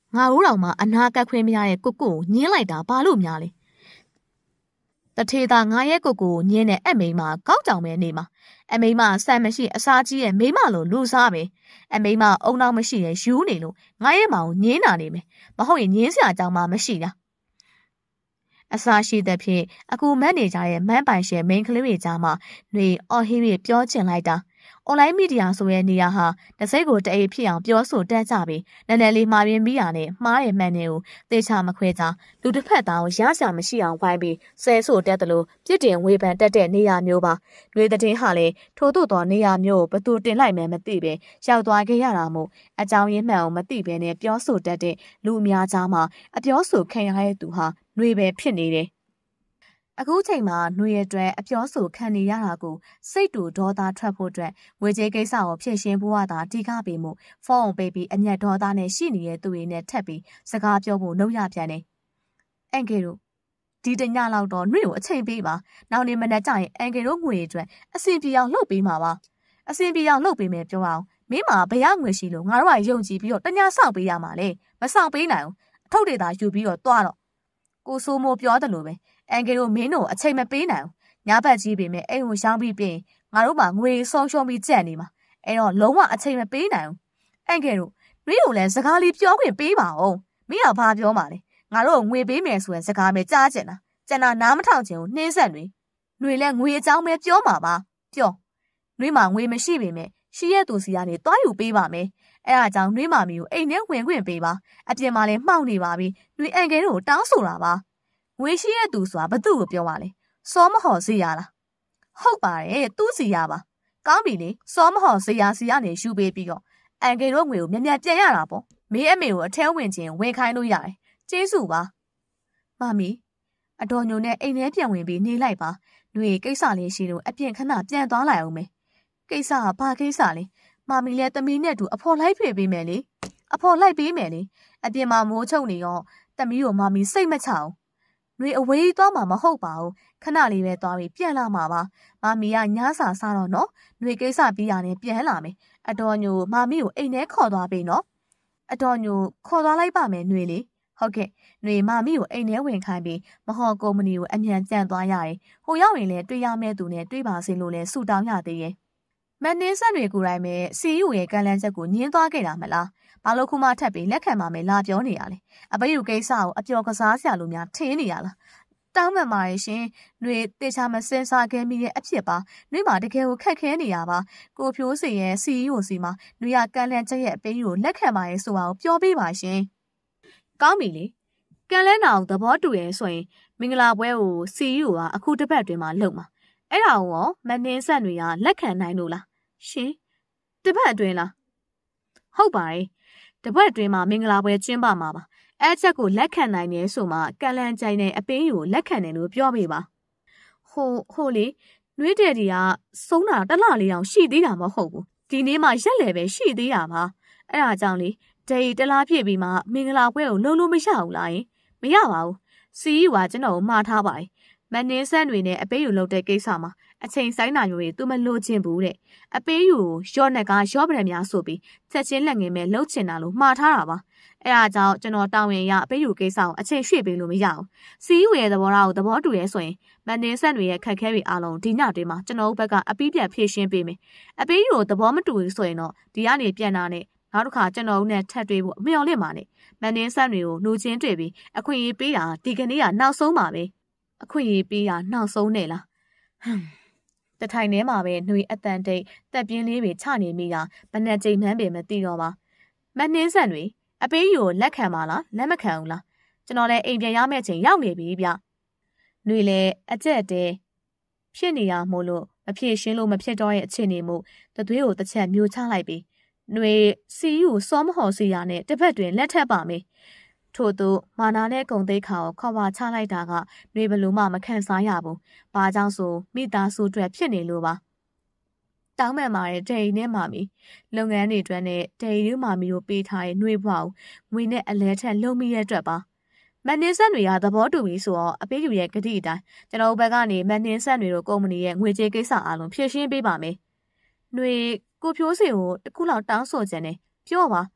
ငါတို့တော်မှာအနာကက်ခွင့်မရတဲ့ကိုကိုကိုညင်းလိုက်တာဘာလို့များလဲတထေသာငါရဲ့ကိုကိုညင်းတဲ့အမိမကောက်ကြောင်ပဲနေမှာအမိမဆန်မရှိအစားကြီးရဲ့မိမလိုလူစားပဲအမိမအုံနောက်မရှိရဲ့ယူနေလို့ငါရဲ့မောင်ညင်းတာနေမယ်မဟုတ်ရင်ညင်းစရာအကြောင်းမှမရှိတာအစားရှိတဲ့ဖြင့်အခုမန်နေဂျာရဲ့မန်ပိုင်ရှင်မိန်းကလေးတွေကြားမှာຫນွေအော်ဟီရီပြောချင်လိုက်တာအွန်လိုင်းမီဒီယာဆိုတဲ့နေရာဟာတစိမ့်ကိုတအိပ်ဖြစ်အောင်ပြောဆိုတတ်ကြပြီးနည်းနည်းလေးမှားရင်းမိရနဲ့မှားရမှန်နေကိုသေချာမခွဲကြလူတစ်ဖက်သားကိုရရှာမရှိအောင်ဝိုင်းပြီးဆဲဆိုတတ်တယ်လို့ပြစ်တင်ဝေဖန်တတ်တဲ့နေရာမျိုးပါတွေတဲ့တင်ဟာလေထို့သို့သောနေရာမျိုးကိုဘသူတင်လိုက်မှမသိပဲရောက်သွားခဲ့ရတာမို့အကြောင်းရင်းမှန်အောင်မသိဘဲနဲ့ပြောဆိုတတ်တဲ့လူအများကြားမှာအပြောဆိုခံရတဲ့သူဟာຫນွေပဲဖြစ်နေတယ်အခုချိန်မှာနှွေရအတွက်အပြောဆိုခံနေရတာကိုစိတ်တူဒေါသထွက်ဖို့အတွက်ငွေကြေးကိစ္စကိုဖြည့်ရှင်းဖို့ရတာတိကားပေမှုဖုန်းပေးပြီးအမျက်ဒေါသနဲ့ရှိနေတဲ့သူတွေနဲ့ထပ်ပြီးစကားပြောဖို့လုပ်ရပြန်တယ်။အန်ကယ်တို့ဒီတညလောက်တော့နှွေကိုအချိန်ပေးပါ။နောက်နေ့မနက်ကျရင်အန်ကယ်တို့ငွေအတွက်အဆင်ပြေအောင်လုပ်ပေးမှာပါ။အဆင်ပြေအောင်လုပ်ပေးမယ်ပြောအောင်မင်းမှာဘယ်ရငွေရှိလို့ငါတို့ကယုံကြည်ပြီးတော့တညဆောက်ပေးရမှာလေ။မဆောက်ပေးနိုင်ဘူး။အထုပ်တွေသာယူပြီးတော့တွားတော့ကိုဆိုးမိုးပြောတယ်လို့ပဲအန်ကယ်တို့မင်းတို့အချိန်မပေးနိုင်ဘူးညဘက်ကြီးပေမဲ့အိမ်ကိုရှောင်းပြီးပြင်ငါတို့မှငွေဆုံးရှုံးပြီးကြက်နေမှာအဲ့တော့လုံးဝအချိန်မပေးနိုင်ဘူးအန်ကယ်တို့မင်းတို့လည်းစကားလေးပြောခွင့်ပေးပါဦးမင်းကဘာပြောမှလဲငါတို့ငွေပေးမယ်ဆိုရင်စကားပဲကြားကျင်တာကျန်တာနားမထောင်ချင်ဘူးနှင်းဆက်တွေຫນွေလည်းငွေအကြောင်းပဲပြောမှာပါပြောຫນွေမှငွေမရှိပေမဲ့ရှိရသူစီကနေတွားယူပေးပါမယ်အဲ့ဒါကြောင့်နှွေးမာမီကိုအိမ်ထဲဝင်ခွင့်ပေးပါအပြင်မှာလည်းမှောက်နေပါပြီနှွေးအန်ကယ်တို့တောင်းဆိုတာပါငွေရှိတဲ့သူဆိုတာဘသူ့ကိုပြောပါလဲစောမဟော်စီရလားဟုတ်ပါတယ်သူ့စီရပါကောင်းပြီလေစောမဟော်စီရစီကနေယူပေးပြီးတော့အန်ကယ်တို့ငွေကိုမြက်မြက်ပြန်ရတာပေါ့မင်းအမေကိုအထဲဝင်ခြင်းဝင်ခိုင်းလို့ရတယ်ကျေးဇူးပါမမီအတော်ညိုနဲ့အိမ်ထဲပြန်ဝင်ပြီးနေလိုက်ပါနှွေကိစ္စလေးရှိလို့အပြင်ခဏပြန်သွားလိုက်အောင်မယ်ကိစ္စကဘာကိစ္စလဲမမီလည်းတမီးနဲ့တူအဖော်လိုက်ဖေးပေးမယ်လေအဖော်လိုက်ပေးမယ်လေအပြင်မှာမိုးချုပ်နေတော့တမီးကိုမမီစိတ်မချအောင်နှွေအဝေးသွားမှာမဟုတ်ပါဘူးခဏလေးပဲသွားပြီးပြန်လာမှာပါမမီကညစာစားတော့နော်နှွေကိစ္စပြီးရနဲ့ပြန်လာမယ်အတော်ညိုမမီကိုအိမ်ထဲခေါ်သွားပြီနော်အတော်ညိုခေါ်သွားလိုက်ပါမယ်နှွေလေးဟုတ်ကဲ့နှွေမမီကိုအိမ်ထဲဝင်ခိုင်းပြီးမဟော်ကုမ္ပဏီကိုအမြန်ကြံသွားရတယ်ဟိုရောက်ရင်လည်းတွေ့ရမယ့်သူနဲ့တွေ့ပါစေလို့လည်းဆုတောင်းရသေးရဲ့မန်နင်းဆက်တွေကိုယ်တိုင်ပဲစီယူရဲ့ကန့်လန့်ချက်ကိုညင်းသွားခဲ့တာမလားဘာလို့ခုမှထပ်ပြီးလက်ခံပါမယ်လာပြောနေရလဲအပယူကိစ္စကိုအပျော်ကစားစရာလိုများထင်းနေရလားတောင်းမှန်ပါရဲ့ရှင်ຫນွေတေချာမစင်စားခဲ့မိတဲ့အဖြစ်ပါနှွေမှာတကယ်ကိုခက်ခဲနေရပါကိုဖြိုးစီရဲ့စီယူစီမှာနှွေရကန့်လန့်ချက်ရဲ့အပယူကိုလက်ခံပါရဲ့ဆိုတာကိုပြောပေးပါရှင်ကောင်းပြီလေကန့်လန့်တာကိုသဘောတူရဲ့ဆိုရင်မင်္ဂလာပွဲကိုစီယူကအခုတစ်ပတ်တွင်မှာလုပ်မှာအဲ့ဒါကိုရောမန်နင်းဆက်တွေကလက်ခံနိုင်လို့လားရှင်တစ်ပတ်အတွင်းလားဟုတ်ပါတယ်တစ်ပတ်အတွင်းမှာမင်္ဂလာပွဲကျင်းပမှာပါအဲ့ချက်ကိုလက်ခံနိုင်နေဆိုမှကန့်လန့်ကြိုင်နဲ့အပင်းယူကိုလက်ခံတယ်လို့ပြောပေးပါဟိုဟိုလေနှွေးတဲ့တီကစုံးတာတလလေးအောင်ရှိသေးတာမဟုတ်ဘူးဒီနေ့မှရက်လေပဲရှိသေးတာပါအဲ့ဒါကြောင့်လေဒေးတလားဖြစ်ပြီးမှမင်္ဂလာပွဲကိုလုံးလုံးမရဘူးလားယင်မရပါဘူးစီယူကကျွန်တော်ကိုမှားထားပါတယ်မန်နင်းဆန်းတွေနဲ့အပေးယူလုပ်တဲ့ကိစ္စမှာအချိန်ဆိုင်တာမျိုးတွေသူမလို့ချင်ဘူးတဲ့အပေးယူရော့နဲ့ကရော့ပရံများဆိုပြီးချက်ချင်းလက်ငင်းမဲ့လှုပ်ချင်တာလို့မှားထားတာပါအဲအားကြောင့်ကျွန်တော်တောင်းရင်ရအပေးယူကိစ္စကိုအချိန်ရွှေ့ပေးလို့မရအောင်စီယူရဲ့သဘောထားကိုသဘောတူရဲဆိုရင်မန်နင်းဆန်းတွေရဲ့ခက်ခဲတွေအားလုံးဒီညတွင်မှာကျွန်တော်ဘက်ကအပီးပြတ်ဖြည့်ရှင်းပေးမယ်အပေးယူကိုသဘောမတူဘူးဆိုရင်တော့ဒီကနေပြန်လာနဲ့နောက်တစ်ခါကျွန်တော်နဲ့ထပ်တွေ့ဖို့အမျှော်လင့်ပါနဲ့မန်နင်းဆန်းတွေကိုနှူချင်းတွေ့ပြီးအခွင့်အရေးပေးတာဒီကနေ့ကနောက်ဆုံးပါပဲအခွင့်အရေးပေးတာနောက်ဆုံးနဲ့လားဟမ်တထိုင်ထဲမှာပဲနှွေအတန်တိတ်တက်ပြင်းလေးတွေချနေမိတာဘယ်နဲ့ကြိမ်မှန်းပင်မသိတော့ပါမနှင်းဆန်တွေအပေးယူကိုလက်ခံပါလားလက်မခံဘူးလားကျွန်တော်လည်းအိမ်ပြန်ရမယ့်ချိန်ရောက်နေပြီဗျနှွေလည်းအကျက်တဲဖြစ်နေရမို့လို့မဖြစ်ရှင်းလို့မဖြစ်တော့ရဲ့အခြေအနေမို့တသွေးကိုတစ်ချက်မျိုးချလိုက်ပြီးနှွေစီယူစောမဟော်စီရနဲ့တစ်ဖက်တွင်လက်ထပ်ပါမယ်ထို့သူမာနာနဲ့ဂုံသိက္ခာကိုခေါ်ပါချလိုက်တာကနှွေဘလို့မှမခံစားရဘူး။ဘာကြောင့်ဆိုမိသားစုအတွက်ဖြစ်နေလို့ပါ။တောင်းမှန်ပါတဲ့ဒေရီနဲ့မာမီလုပ်ငန်းတွေအတွက်နဲ့ဒေရီတို့မာမီတို့ပေးထားတဲ့နှွေဘွားကိုငွေနဲ့အလဲထက်လုံမိရဲ့အတွက်ပါ။မန်နင်းဆက်တွေကသဘောတူပြီဆိုတော့အပေးယူရဲ့ဂတိအတိုင်းကျွန်တော်ဘက်ကနေမန်နင်းဆက်တွေတို့ကုမ္ပဏီရဲ့ငွေကြေးကိစ္စအားလုံးဖြည့်ရှင်းပေးပါမယ်။နှွေကိုဖြိုးစီကိုတစ်ခုလောက်တောင်းဆိုကြတယ်ပြောပါ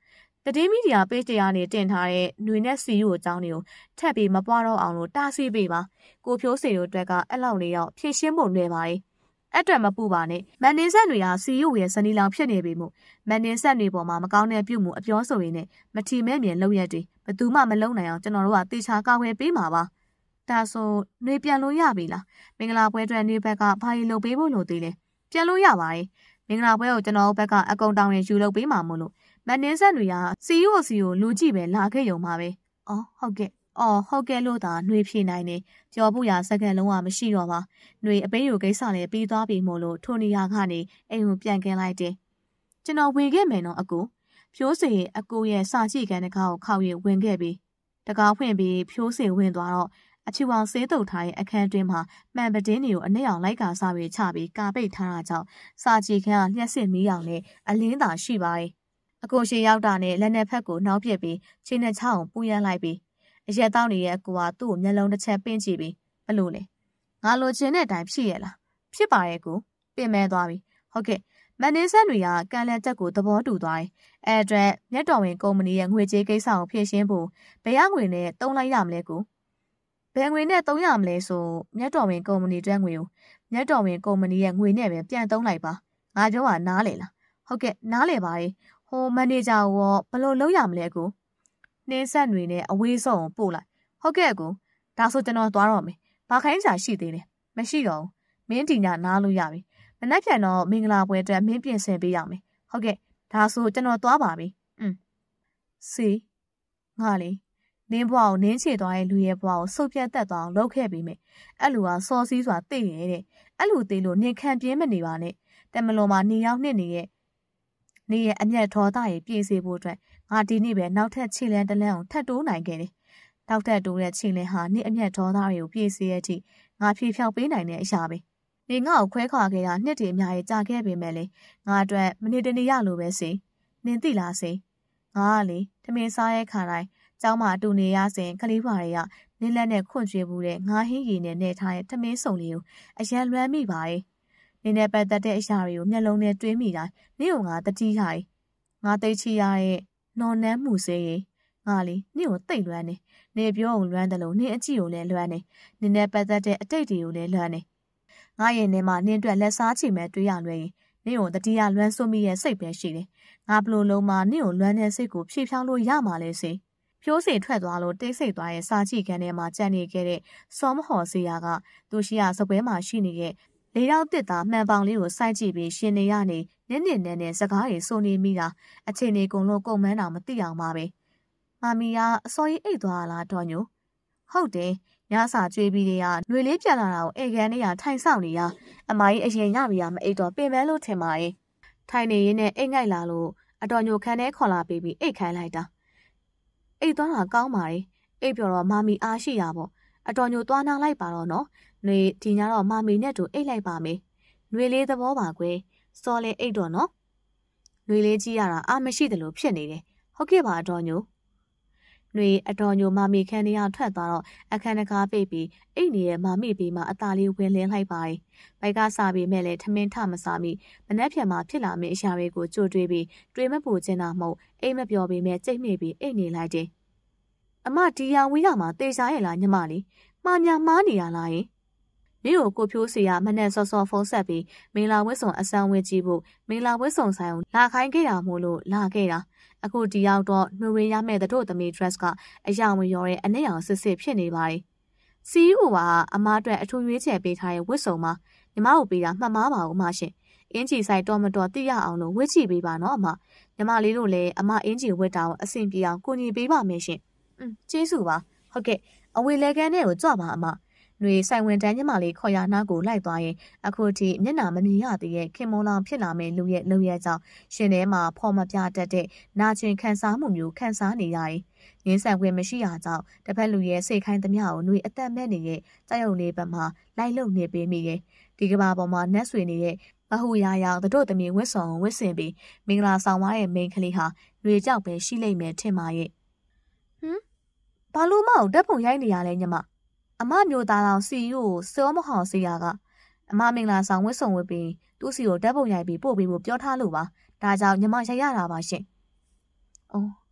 တတိမီဒီယာ page တရားနေတင်ထားတဲ့ຫນွေနဲ့စီယူအကြောင်းတွေကိုထပ်ပြီးမပွားတော့အောင်လို့တားဆီးပေးပါကိုဖြိုးစေတို့အတွက်ကအဲ့လောက်လေးတော့ဖြည့်ရှင်းဖို့လွယ်ပါတယ်အဲ့အတွက်မပူပါနဲ့မန်နေဆက်တွေကစီယူရဲ့ဇနီးလောင်ဖြစ်နေပြီမို့မန်နေဆက်တွေပေါ်မှာမကောင်းတဲ့ပြုမှုအပြောဆိုရင်းနဲ့မထီမဲ့မြင်လောက်ရက်တွေဘယ်သူမှမလုံနိုင်အောင်ကျွန်တော်တို့ကတေချာကောက်ဝယ်ပေးမှာပါဒါဆိုຫນွေပြန်လို့ရပြီလားမင်္ဂလာပွဲအတွက်ຫນွေဘက်ကဘာကြီးလုပ်ပေးဖို့လို့သေးလဲပြန်လို့ရပါတယ်မင်္ဂလာပွဲကိုကျွန်တော်တို့ဘက်ကအကုံတောင်းရင်ယူလုပ်ပေးမှာမို့လို့မန်နေဆက်တွေကစီယူစီကိုလူကြည့်ပဲလာခဲ့ရုံပါပဲ။အော်ဟုတ်ကဲ့။အော်ဟုတ်ကဲ့လို့သာနှွေဖြေနိုင်နေ။ကြော်ဖို့ရစက္ကန့်လုံးဝမရှိတော့ပါ။နှွေအပေးယူကိစ္စလည်းပြီးသွားပြီမို့လို့ထိုနေရာကနေအိမ်ကိုပြန်ကင်းလိုက်တယ်။ကျွန်တော်ဝင်ခဲ့မယ်နော်အကူ။ဖြိုးစေအကူရဲ့စာကြည့်ကန်တကားကိုခောက်ရဝင်ခဲ့ပြီးတကားဖွင့်ပြီးဖြိုးစေဝင်သွားတော့အချူအောင်ဆေးတုပ်ထားတဲ့အခန်းတွင်းမှာမှန်ပတင်းတွေကိုအနက်အောင်လိုက်ကာစားပြီးချပြီးကာပိတ်ထားတာကြောင့်စာကြည့်ခန်းကလျှက်စစ်မီးအောင်နဲ့အလင်းသာရှိပါတယ်။အကိုရှိရောက်တာနဲ့လက်နဲ့ဖက်ကိုနှောက်ပြစ်ပြီးချင်းနဲ့ချောင်းပူရမ်းလိုက်ပြီးအရက်တောင်းနေရဲ့အကူကသူ့ကိုမျက်လုံးတစ်ချက်ပင့်ကြည့်ပြီးဘလို့လဲငါလိုချင်တဲ့အတိုင်းဖြစ်ရလားဖြစ်ပါရဲ့ကူပင်မဲသွားပြီဟုတ်ကဲ့မန်နေဆန်တွေကကန်လက်တက်ကိုသဘောတူသွားတယ်အဲအတွက်မြတ်တော်ဝင်ကုမ္ပဏီရဲ့ငွေကြေးကိစ္စကိုဖြည့်ရှင်းဖို့ဘယ်ရငွေနဲ့တုံးလိုက်ရမလဲကူဘယ်ငွေနဲ့တုံးရမလဲဆိုမြတ်တော်ဝင်ကုမ္ပဏီတွဲငွေကိုမြတ်တော်ဝင်ကုမ္ပဏီရဲ့ငွေနဲ့ပဲပြန်တုံးလိုက်ပါငါပြောတာနားလေလားဟုတ်ကဲ့နားလေပါရဲ့ဟိုမန်နေဂျာကိုဘယ်လိုလုပ်ရမလဲကူနှင်းဆက်တွေနဲ့အဝေးဆုံးပို့လိုက်ဟုတ်ကဲ့ကူဒါဆိုကျွန်တော်သွားတော့မယ်ဘာခိုင်းစာရှိသေးလဲမရှိတော့ဘူးမင်းဒီညနားလို့ရပြီမနှက်ပြန်တော့မင်္ဂလာပွဲအတွက်မင်းပြင်ဆင်ပေးရမယ်ဟုတ်ကဲ့ဒါဆိုကျွန်တော်သွားပါပြီอืมစီငါလေနင်းဘွားကိုနင်းချေသွားတဲ့လူရဲ့ဘွားကိုစုပ်ပြတ်တက်သွားအောင်လုပ်ခဲ့ပြီးမယ်အဲ့လူကစော်စည်းစွာသိရတဲ့အဲ့လူသေးလို့နင်ခံပြင်းမနေပါနဲ့တမလွန်မှာနေရောက်နှစ်နေရဲ့နေရဲ့အမျက်ထောသားရဲ့ပြေးစေဖို့အတွက်ငါဒီနေ့ပဲနောက်ထပ်ခြေလန်းတလန်းအောင်ထပ်တိုးနိုင်ခဲ့တယ်တောက်တက်တိုးတဲ့ခြေလန်းဟာနေအမျက်ထောသားတွေကိုပြေးစေတဲ့အထိငါဖြေဖြောက်ပေးနိုင်တဲ့အရာပဲနေငါ့ကိုခွဲခွာခဲ့တာနှစ်တည်းအများကြီးကြာခဲ့ပေမဲ့လေငါအတွက်မနေ့တနေ့ရလို့ပဲစေနင်သိလားစေငါကလေထမင်းစားရဲ့ခါတိုင်းကျောင်းမှာတူနေရစဉ်ကလေးပါတွေကနင်းလက်နဲ့ခွန့်ကျွေးဘူးတဲ့ငါဟင်းရည်နဲ့နေထားတဲ့ထမင်းစုံလေးကိုအရန်လွမ်းမိပါရဲ့နင်းနဲ့ပတ်သက်တဲ့အရာတွေကိုမျက်လုံးနဲ့တွေးမိတိုင်းနင့်ကိုငါတတိရရဲ့ငါသိချရရဲ့နော်နန်းမှုစေးရဲ့ငါလေနင့်ကိုတိတ်လွမ်းနေနေပြောုံလွမ်းတယ်လို့နင့်အကြည့်ကိုလည်းလွမ်းနေနင်းနဲ့ပတ်သက်တဲ့အတိတ်တွေကိုလည်းလွမ်းနေငါရဲ့နေမှာနင်းအတွက်လက်စားချီမဲ့တွေးရလွယ်ရင်နင့်ကိုတတိယလွမ်းစွမိရဲ့စိတ်ပဲရှိတယ်ငါဘလို့လုံးမှာနင့်ကိုလွမ်းတဲ့စိတ်ကိုဖြည့်ဖြောင်းလို့ရမှာလဲစေဖြိုးစီထွက်သွားလို့တိတ်ဆိတ်သွားရဲ့စာကြည့်ခန်းထဲမှာကြံ့နေခဲ့တဲ့စောမဟော်စီယာကသူရှိရစပွဲမှာရှိနေတဲ့လေးတော့တစ်သားမှန်ပေါင်လေးကိုစိုက်ကြည့်ပြီးရှင်နေရနေနင်းနေနဲ့နဲ့စကားတွေဆိုနေမိတာအချိန်လေးကုန်လို့ကုန်မန်းတာမသိအောင်ပါပဲမမီကအစောကြီးအိတ်သွားလားတော်ညိုဟုတ်တယ်ညစာကြွေးပြီးတည်းကຫນွေလေးပြန်လာတာကိုအိတ်ခမ်းနေရထိုင်ဆောင်နေရအမကြီးအရင်ရပြီရမအိတ်တော့ပင်ပန်းလို့ထင်ပါရဲ့ထိုင်နေရင်းနဲ့အိတ်ငိုက်လာလို့အတော်ညိုခန်းထဲခေါ်လာပြီးပြီးအိတ်ခိုင်းလိုက်တာအိတ်သွားတာကောင်းပါရဲ့အိတ်ပြောတော့မမီအားရှိရပေါ့အတော်ညိုသွားနာလိုက်ပါတော့နော်ຫນွေဒီညတော့မမီနဲ့တူအိတ်လိုက်ပါမယ်ຫນွေလေးသဘောပါကွယ်စော်လေးအိတ်တော့နော်ຫນွေလေးကြီးရတာအားမရှိတယ်လို့ဖြစ်နေတယ်ဟုတ်ကဲ့ပါအတော်ညိုຫນွေအတော်ညိုမမီခန်းထဲကထွက်သွားတော့အခန်းတကားပိတ်ပြီးအိတ်နေတဲ့မမီပြီးမှအသားလေးဝင်လင်းလိုက်ပါတယ်ဘိုက်ကစားပြီးမဲ့လဲထမင်းထမစားမိမနှက်ဖြံမှာဖြစ်လာမယ့်အရာတွေကိုကြိုတွေးပြီးတွေးမပူချင်တာမဟုတ်အိတ်မပြောပြီးမဲ့ကြိတ်မိပြီးအိတ်နေလိုက်တယ်အမဒီရောင်ဝီးရမှာတေချာရဲ့လားညီမလေးမှားများမှားနေရလားယင်မင်းကိုကိုဖြိုးစီကမနဲ့စောစောဖုန်းဆက်ပြီးမင်လာဝတ်စုံအဆန်းဝတ်ကြည့်ဖို့မင်လာဝတ်စုံဆိုင်ကိုလာခိုင်းခဲ့တာမို့လို့လာခဲ့တာအခုဒီရောက်တော့နှွေရင်းရမဲ့တို့သမီး dress ကအယောင်မရောတဲ့အနက်ရောင်စစ်စစ်ဖြစ်နေပါတယ်စီအီအိုကအမအတွက်အထူးရွေးချယ်ပေးထားတဲ့ဝတ်စုံမှာညီမကိုပေးတာမှတ်မှားပါဦးမရှင်အင်းကြီးဆိုင်တော်မတော်သိရအောင်လို့ဝတ်ချီပေးပါနော်အမညီမလေးတို့လည်းအမအင်းကြီးဝတ်တာကိုအဆင်ပြေအောင်ကိုညီပေးပါမယ်ရှင်อืมကျေးဇူးပါဟုတ်ကဲ့အဝေလဲကန်းနဲ့ကိုကြွပါအမຫນွေဆိုင်ဝင်တန်းညီမလေးခေါ်ရနာကိုလိုက်သွားရင်အခုထိမျက်နှာမမြင်ရသေးရဲ့ခင်မုံလောင်ဖြစ်လာမယ့်လူရဲ့လူရဲ့ကြောင့်ရှင်ထဲမှာဖော်မပြတတ်တဲ့နာကျင်ခံစားမှုမျိုးခံစားနေရရင်ငင်းဆန်ခွင့်မရှိတာကြောင့်တစ်ဖက်လူရဲ့စိတ်ခိုင်းသမျှကိုຫນွေအသက်မဲ့နေတဲ့ကြောက်ရွံ့လေးဘက်မှာလိုက်လုံနေပေးမိရဲ့ဒီကဘာပေါ်မှာနတ်ဆွေနေတဲ့မဟူရာရောင်တို့သမီးဝတ်ဆောင်ဝတ်ဆင်ပြီးမင်္ဂလာဆောင်သွားတဲ့မိန်းကလေးဟာຫນွေကြောက်ပဲရှိလိမ့်မယ်ထင်ပါရဲ့ဟမ်ဘာလို့မအောင်ဓာတ်ပုံရိုက်နေရလဲညီမအမမျိုးသားတော်စီယူကိုစောမဟောင်စီယာကအမမင်္ဂလာဆောင်ဝတ်ဆောင်ဝတ်ပြီးသူ့စီကိုဓာတ်ပုံရိုက်ပြီးပို့ပေးဖို့ပြောထားလို့ပါဒါကြောင့်ညီမရိုက်ရတာပါရှင်။အော်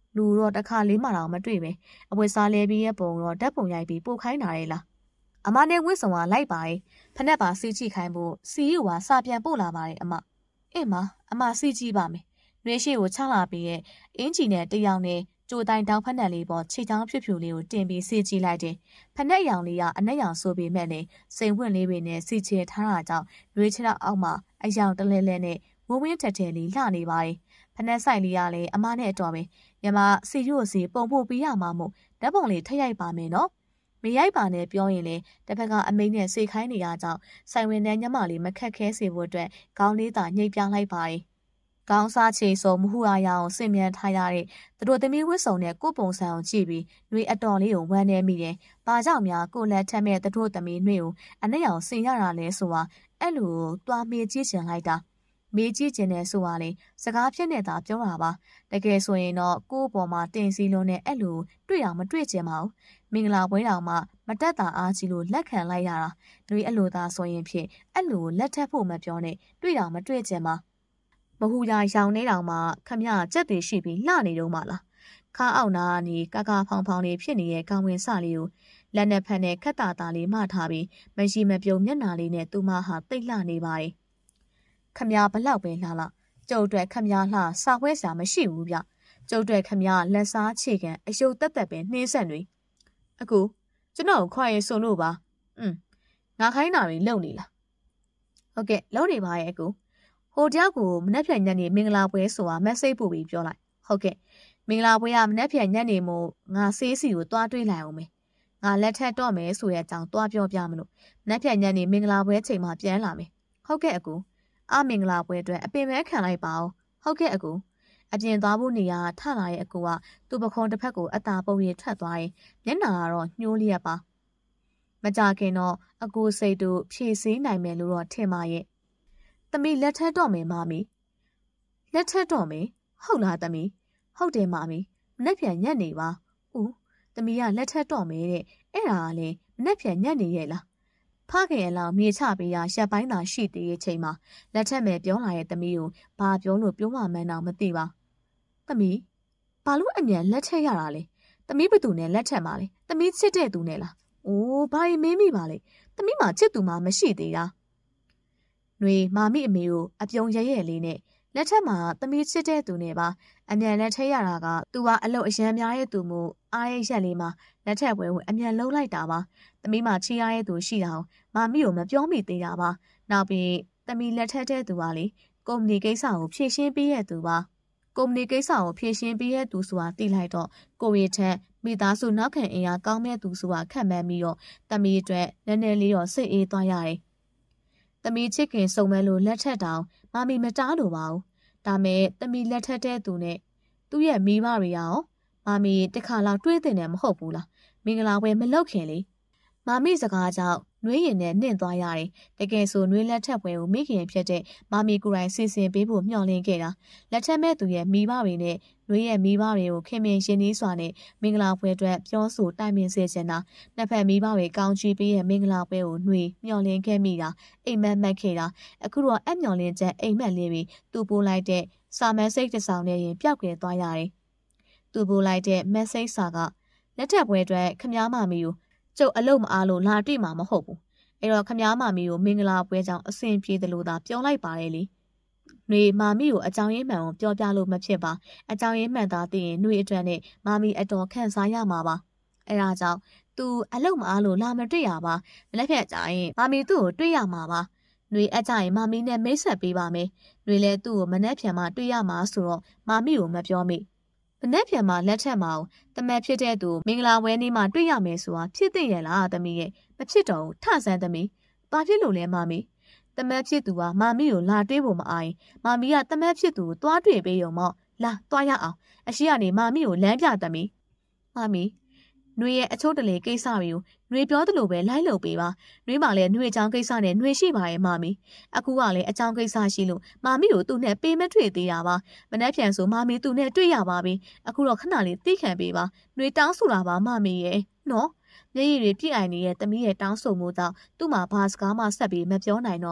လူတော့တစ်ခါလေးမှတော့မတွေ့ပဲအဝတ်စားလဲပြီးရဲ့ပုံတော့ဓာတ်ပုံရိုက်ပြီးပို့ခိုင်းတာလေလားအမနဲ့ဝစ်ဆောင်ကလိုက်ပါရဲ့ဖက်နဲ့ပါစီကြည့်ခိုင်းဖို့စီယူကစာပြန်ပို့လာပါတယ်အမအေးမအမစီကြည့်ပါမယ်နှွေးရှိကိုချလာပြီးရဲ့အင်းကြီးနဲ့တယောက်နဲ့ကြိုတိုင်တောင်းဖက်နဲ့လေးပေါ်ခြေချောင်းဖြူဖြူလေးကိုတင်ပြီးစီကြည့်လိုက်တယ်ဖက်နဲ့ရောင်လေးကအနက်ရောင်ဆိုပေမဲ့လည်းစိန်ဝင့်လေးတွေနဲ့စီချေထားတာကြောင့်နှွေးချလောက်အောက်မှာအယောင်တလဲလဲနဲ့ဝဝင်းထက်ထဲလေးလှနေပါတယ်ဖက်နဲ့ဆိုင်လေးကလည်းအမနဲ့အတော်ပဲညမစီယူကိုစီပုံဖို့ပြီးရမှာမို့ဓာတ်ပုံလေးထည့်ရိုက်ပါမယ်နော်မရိုက်ပါနဲ့ပြောရင်လေတစ်ဖက်ကအမိန်နဲ့စေခိုင်းနေရကြောင်းဆိုင်ဝင်တဲ့ညမလေးမခက်ခဲစေဖို့အတွက်ခေါင်းလေးသာညှိပြလိုက်ပါရဲ့ခေါင်းစားချေစုံမဟုအားရအောင်ဆင်မြန်ထားရတဲ့သူတို့သမီးဝစ်စုံနဲ့ကိုပုံစံအောင်ကြည့်ပြီးနှွေအတော်လေးကိုဝမ်းနေမိတယ်။ဘာကြောင့်များကိုလက်ထက်မဲ့သူတို့သမီးနှွေကိုအနက်ရောင်ဆင်ရတာလဲဆိုတာအဲ့လိုတွားမေးကြည့်ချင်လိုက်တာမေးကြည့်ချင်တယ်ဆိုတာလေစကားဖြစ်နေတာပြောတာပါတကယ်ဆိုရင်တော့ကို့ပေါ်မှာတင်စီလုံးနဲ့အဲ့လိုတွေ့အောင်မတွေ့ချင်ပါဘူးမင်္ဂလာပွဲတော်မှာမတက်တာအားကြီးလို့လက်ခံလိုက်ရတာတွေအဲ့လိုသာဆိုရင်ဖြစ်အဲ့လိုလက်ထက်ဖို့မပြောနဲ့တွေ့တာမတွေ့ချင်ပါမဟူရာရောင်နေတောင်မှခမရကြက်တွေရှိပြီးလှနေတော့မှလားခါအောက်နာကနေကကဖောင်ဖောင်လေးဖြစ်နေတဲ့ကောင်းဝင်စလေးကိုလက်နဲ့ဖက်နဲ့ခက်တာတာလေးမှထားပြီးမရှိမပြုံမျက်နာလေးနဲ့သူမဟာတိတ်လှနေပါရဲ့ခမရဘလောက်ပဲလှလှကျုပ်အတွက်ခမရလှစာခွဲစာမရှိဘူးဗျကျုပ်အတွက်ခမရလက်စားချေကန်အယုတ်တက်တက်ပဲနှင်းဆက်တွေအခုကျွန်တော်ခွာရဲစုံလို့ပါอืมငါခိုင်းတာတွေလုံနေလားဟုတ်ကဲ့လုံနေပါရဲ့အခုဟိုတယောက်ကိုမနှက်ဖြန်ညနေမင်္ဂလာပွဲဆိုတာမက်ဆေ့ပို့ပြီးပြောလိုက်ဟုတ်ကဲ့မင်္ဂလာပွဲကမနှက်ဖြန်ညနေမို့ငါဆေးစီကိုတွားတွေးလိုက်အောင်မယ်ငါလက်ထက်တော့မယ်ဆိုတဲ့အကြောင်းတွားပြောပြမလို့မနှက်ဖြန်ညနေမင်္ဂလာပွဲချိန်မှာပြန်လာမယ်ဟုတ်ကဲ့အခုအမင်္ဂလာပွဲအတွက်အပင်မဲခံလိုက်ပါအောင်ဟုတ်ကဲ့အခုအပြင်သွားဖို့နေရာထလာရဲ့အကူကသူ့ပခုံးတစ်ဖက်ကိုအသာပုတ်ရထွက်သွားရင်မျက်နာကတော့ညှိုးလျက်ပါမကြခင်တော့အကူစိတ်တို့ဖြည့်ဆည်းနိုင်မယ်လို့တော့ထင်ပါရဲ့သမီးလက်ထက်တော့မယ်မမီလက်ထက်တော့မယ်ဟုတ်လားသမီးဟုတ်တယ်မမီမနှက်ပြန်ညက်နေပါဦးသမီးကလက်ထက်တော့မယ်တဲ့အဲ့ဒါကလေမနှက်ပြန်ညက်နေရဲ့လားဖခင်အလောင်းမြေချပေးရရက်ပိုင်းသာရှိသေးတဲ့ချိန်မှာလက်ထက်မယ်ပြောလာတဲ့သမီးကိုဘာပြောလို့ပြောမှမှန်းတော့မသိပါသမီးဘာလို့အမြန်လက်ထက်ရတာလဲသမီးဘသူနဲ့လက်ထက်မှာလဲသမီးချစ်တဲ့သူနဲ့လားအိုးဘာရင်မင်းမိပါလဲသမီးမှချစ်သူမှမရှိသေးတာຫນွေမာမိအမေကိုအပြုံရဲရဲလေးနဲ့လက်ထက်မှာသမီးချစ်တဲ့သူနဲ့ပါအမြန်လက်ထက်ရတာကသူကအလုပ်အရန်များရဲ့သူမို့အားရရက်လေးမှာလက်ထက်ပွဲကိုအမြန်လုံးလိုက်တာပါသမီးမှချီရရဲ့သူရှိတာအောင်မာမိကိုမပြောမိသေးတာပါနောက်ပြီးသမီးလက်ထက်တဲ့သူကလေကုမ္ပဏီကိစ္စကိုဖြည့်ရှင်းပေးရဲ့သူပါကုမ္ပဏီကိစ္စကိုဖြည့်ရှင်းပေးရဲ့သူဆိုတာသိလိုက်တော့ကိုရီထက်မိသားစုနောက်ခံအင်အားကောင်းမဲ့သူဆိုတာခန့်မှန်းပြီးတော့သမီးအတွက်နည်းနည်းလေးတော့စိတ်အေးသွားရတယ်သမီးချစ်ခင်စုံမဲ့လို့လက်ထက်တောင်မမီမတားလို့ပါဘူးဒါမဲ့သမီးလက်ထက်တဲ့သူနဲ့သူ့ရဲ့မိဘတွေရောမမီတခါလောက်တွေးတင်တယ်မဟုတ်ဘူးလားမင်္ဂလာပွဲမလုပ်ခင်လေမမီစကားကြောင့်နှွေးရင်နဲ့နှင့်သွားရတယ်တကယ်ဆိုနှွေးလက်ထက်ပွဲကိုမိခင်ဖြစ်တဲ့မမီကိုယ်တိုင်စီစဉ်ပေးဖို့မျှော်လင့်ခဲ့တာလက်ထက်မဲ့သူရဲ့မိဘတွေနဲ့နှွေးရဲ့မိဘတွေကိုခင်မင်ရှင်နီးစွာနဲ့မင်္ဂလာပွဲအတွက်ပြောဆိုတိုင်ပင်စေချင်တာနှစ်ဖက်မိဘတွေကောင်းချီးပေးရဲ့မင်္ဂလာပွဲကိုနှွေးမျှော်လင့်ခဲ့မိတာအိမ်မက်မက်ခဲ့တာအခုတော့အမျှော်လင့်ချက်အိမ်မက်လေးပြီးသူ့ပိုးလိုက်တဲ့စာမက်ဆေ့တစ်စောင်နဲ့ရင်ပျောက်ကွယ်သွားရတယ်သူ့ပိုးလိုက်တဲ့မက်ဆေ့စာကလက်ထက်ပွဲအတွက်ခမားမမီကိုကျုပ်အလုပ်မအားလို့လာတွေ့မှာမဟုတ်ဘူးအဲ့တော့ခမားမမီကိုမင်္ဂလာပွဲကြောင့်အဆင်ပြေတယ်လို့သာပြောလိုက်ပါတယ်လေနှွေမာမီကိုအကြောင်းရင်းမှန်ကိုပြောပြလို့မဖြစ်ပါအကြောင်းရင်းမှန်သာသိရင်နှွေအတွက်နဲ့မာမီအတော်ခန့်စားရမှာပါအဲ့ဒါကြောင့်သူအလုပ်မအားလို့လာမတွေ့ရပါမလက်ဖြတ်ကြရင်မာမီသူ့ကိုတွေ့ရမှာပါနှွေအကြရင်မာမီနဲ့မိတ်ဆက်ပေးပါမယ်နှွေလည်းသူ့ကိုမနှက်ဖြန်မှတွေ့ရမှာဆိုတော့မာမီကိုမပြောမိမနှက်ဖြန်မှလက်ထက်မှာတမက်ဖြစ်တဲ့သူမင်္ဂလာပွဲနေ့မှာတွေ့ရမယ်ဆိုတာဖြစ်သိရဲ့လားသမီးရဲ့မဖြစ်တော့ဘူးထဆန်းသမီးဘာဖြစ်လို့လဲမာမီတမက်ဖြစ်သူကမာမီကိုလာတွေ့ဖို့မအားရင်မာမီကတမက်ဖြစ်သူကိုတွားတွေ့ပေးရုံမော့လာတွားရအောင်အရှိကနေမာမီကိုလမ်းပြသမီးမာမီနှွေရဲ့အချို့တလေကိစ္စတွေကိုနှွေပြောသလိုပဲလိုက်လုပ်ပေးပါနှွေမှလည်းနှွေအကြောင်းကိစ္စနဲ့နှွေရှိပါရဲ့မာမီအခုကလည်းအကြောင်းကိစ္စရှိလို့မာမီကိုသူ့နဲ့ပေးမတွေ့သေးတာပါမနှက်ဖြန်ဆိုမာမီသူ့နဲ့တွေ့ရပါပြီအခုတော့ခဏလေးသိခံပေးပါနှွေတောင်းဆိုတာပါမာမီရဲ့နော်မျက်ရည်တွေပြည့်အိုင်နေတဲ့တမီးရဲ့တောင်းဆိုမှုကြောင့်သူ့မှာဘာစကားမှဆက်ပြီးမပြောနိုင်တော့ပါ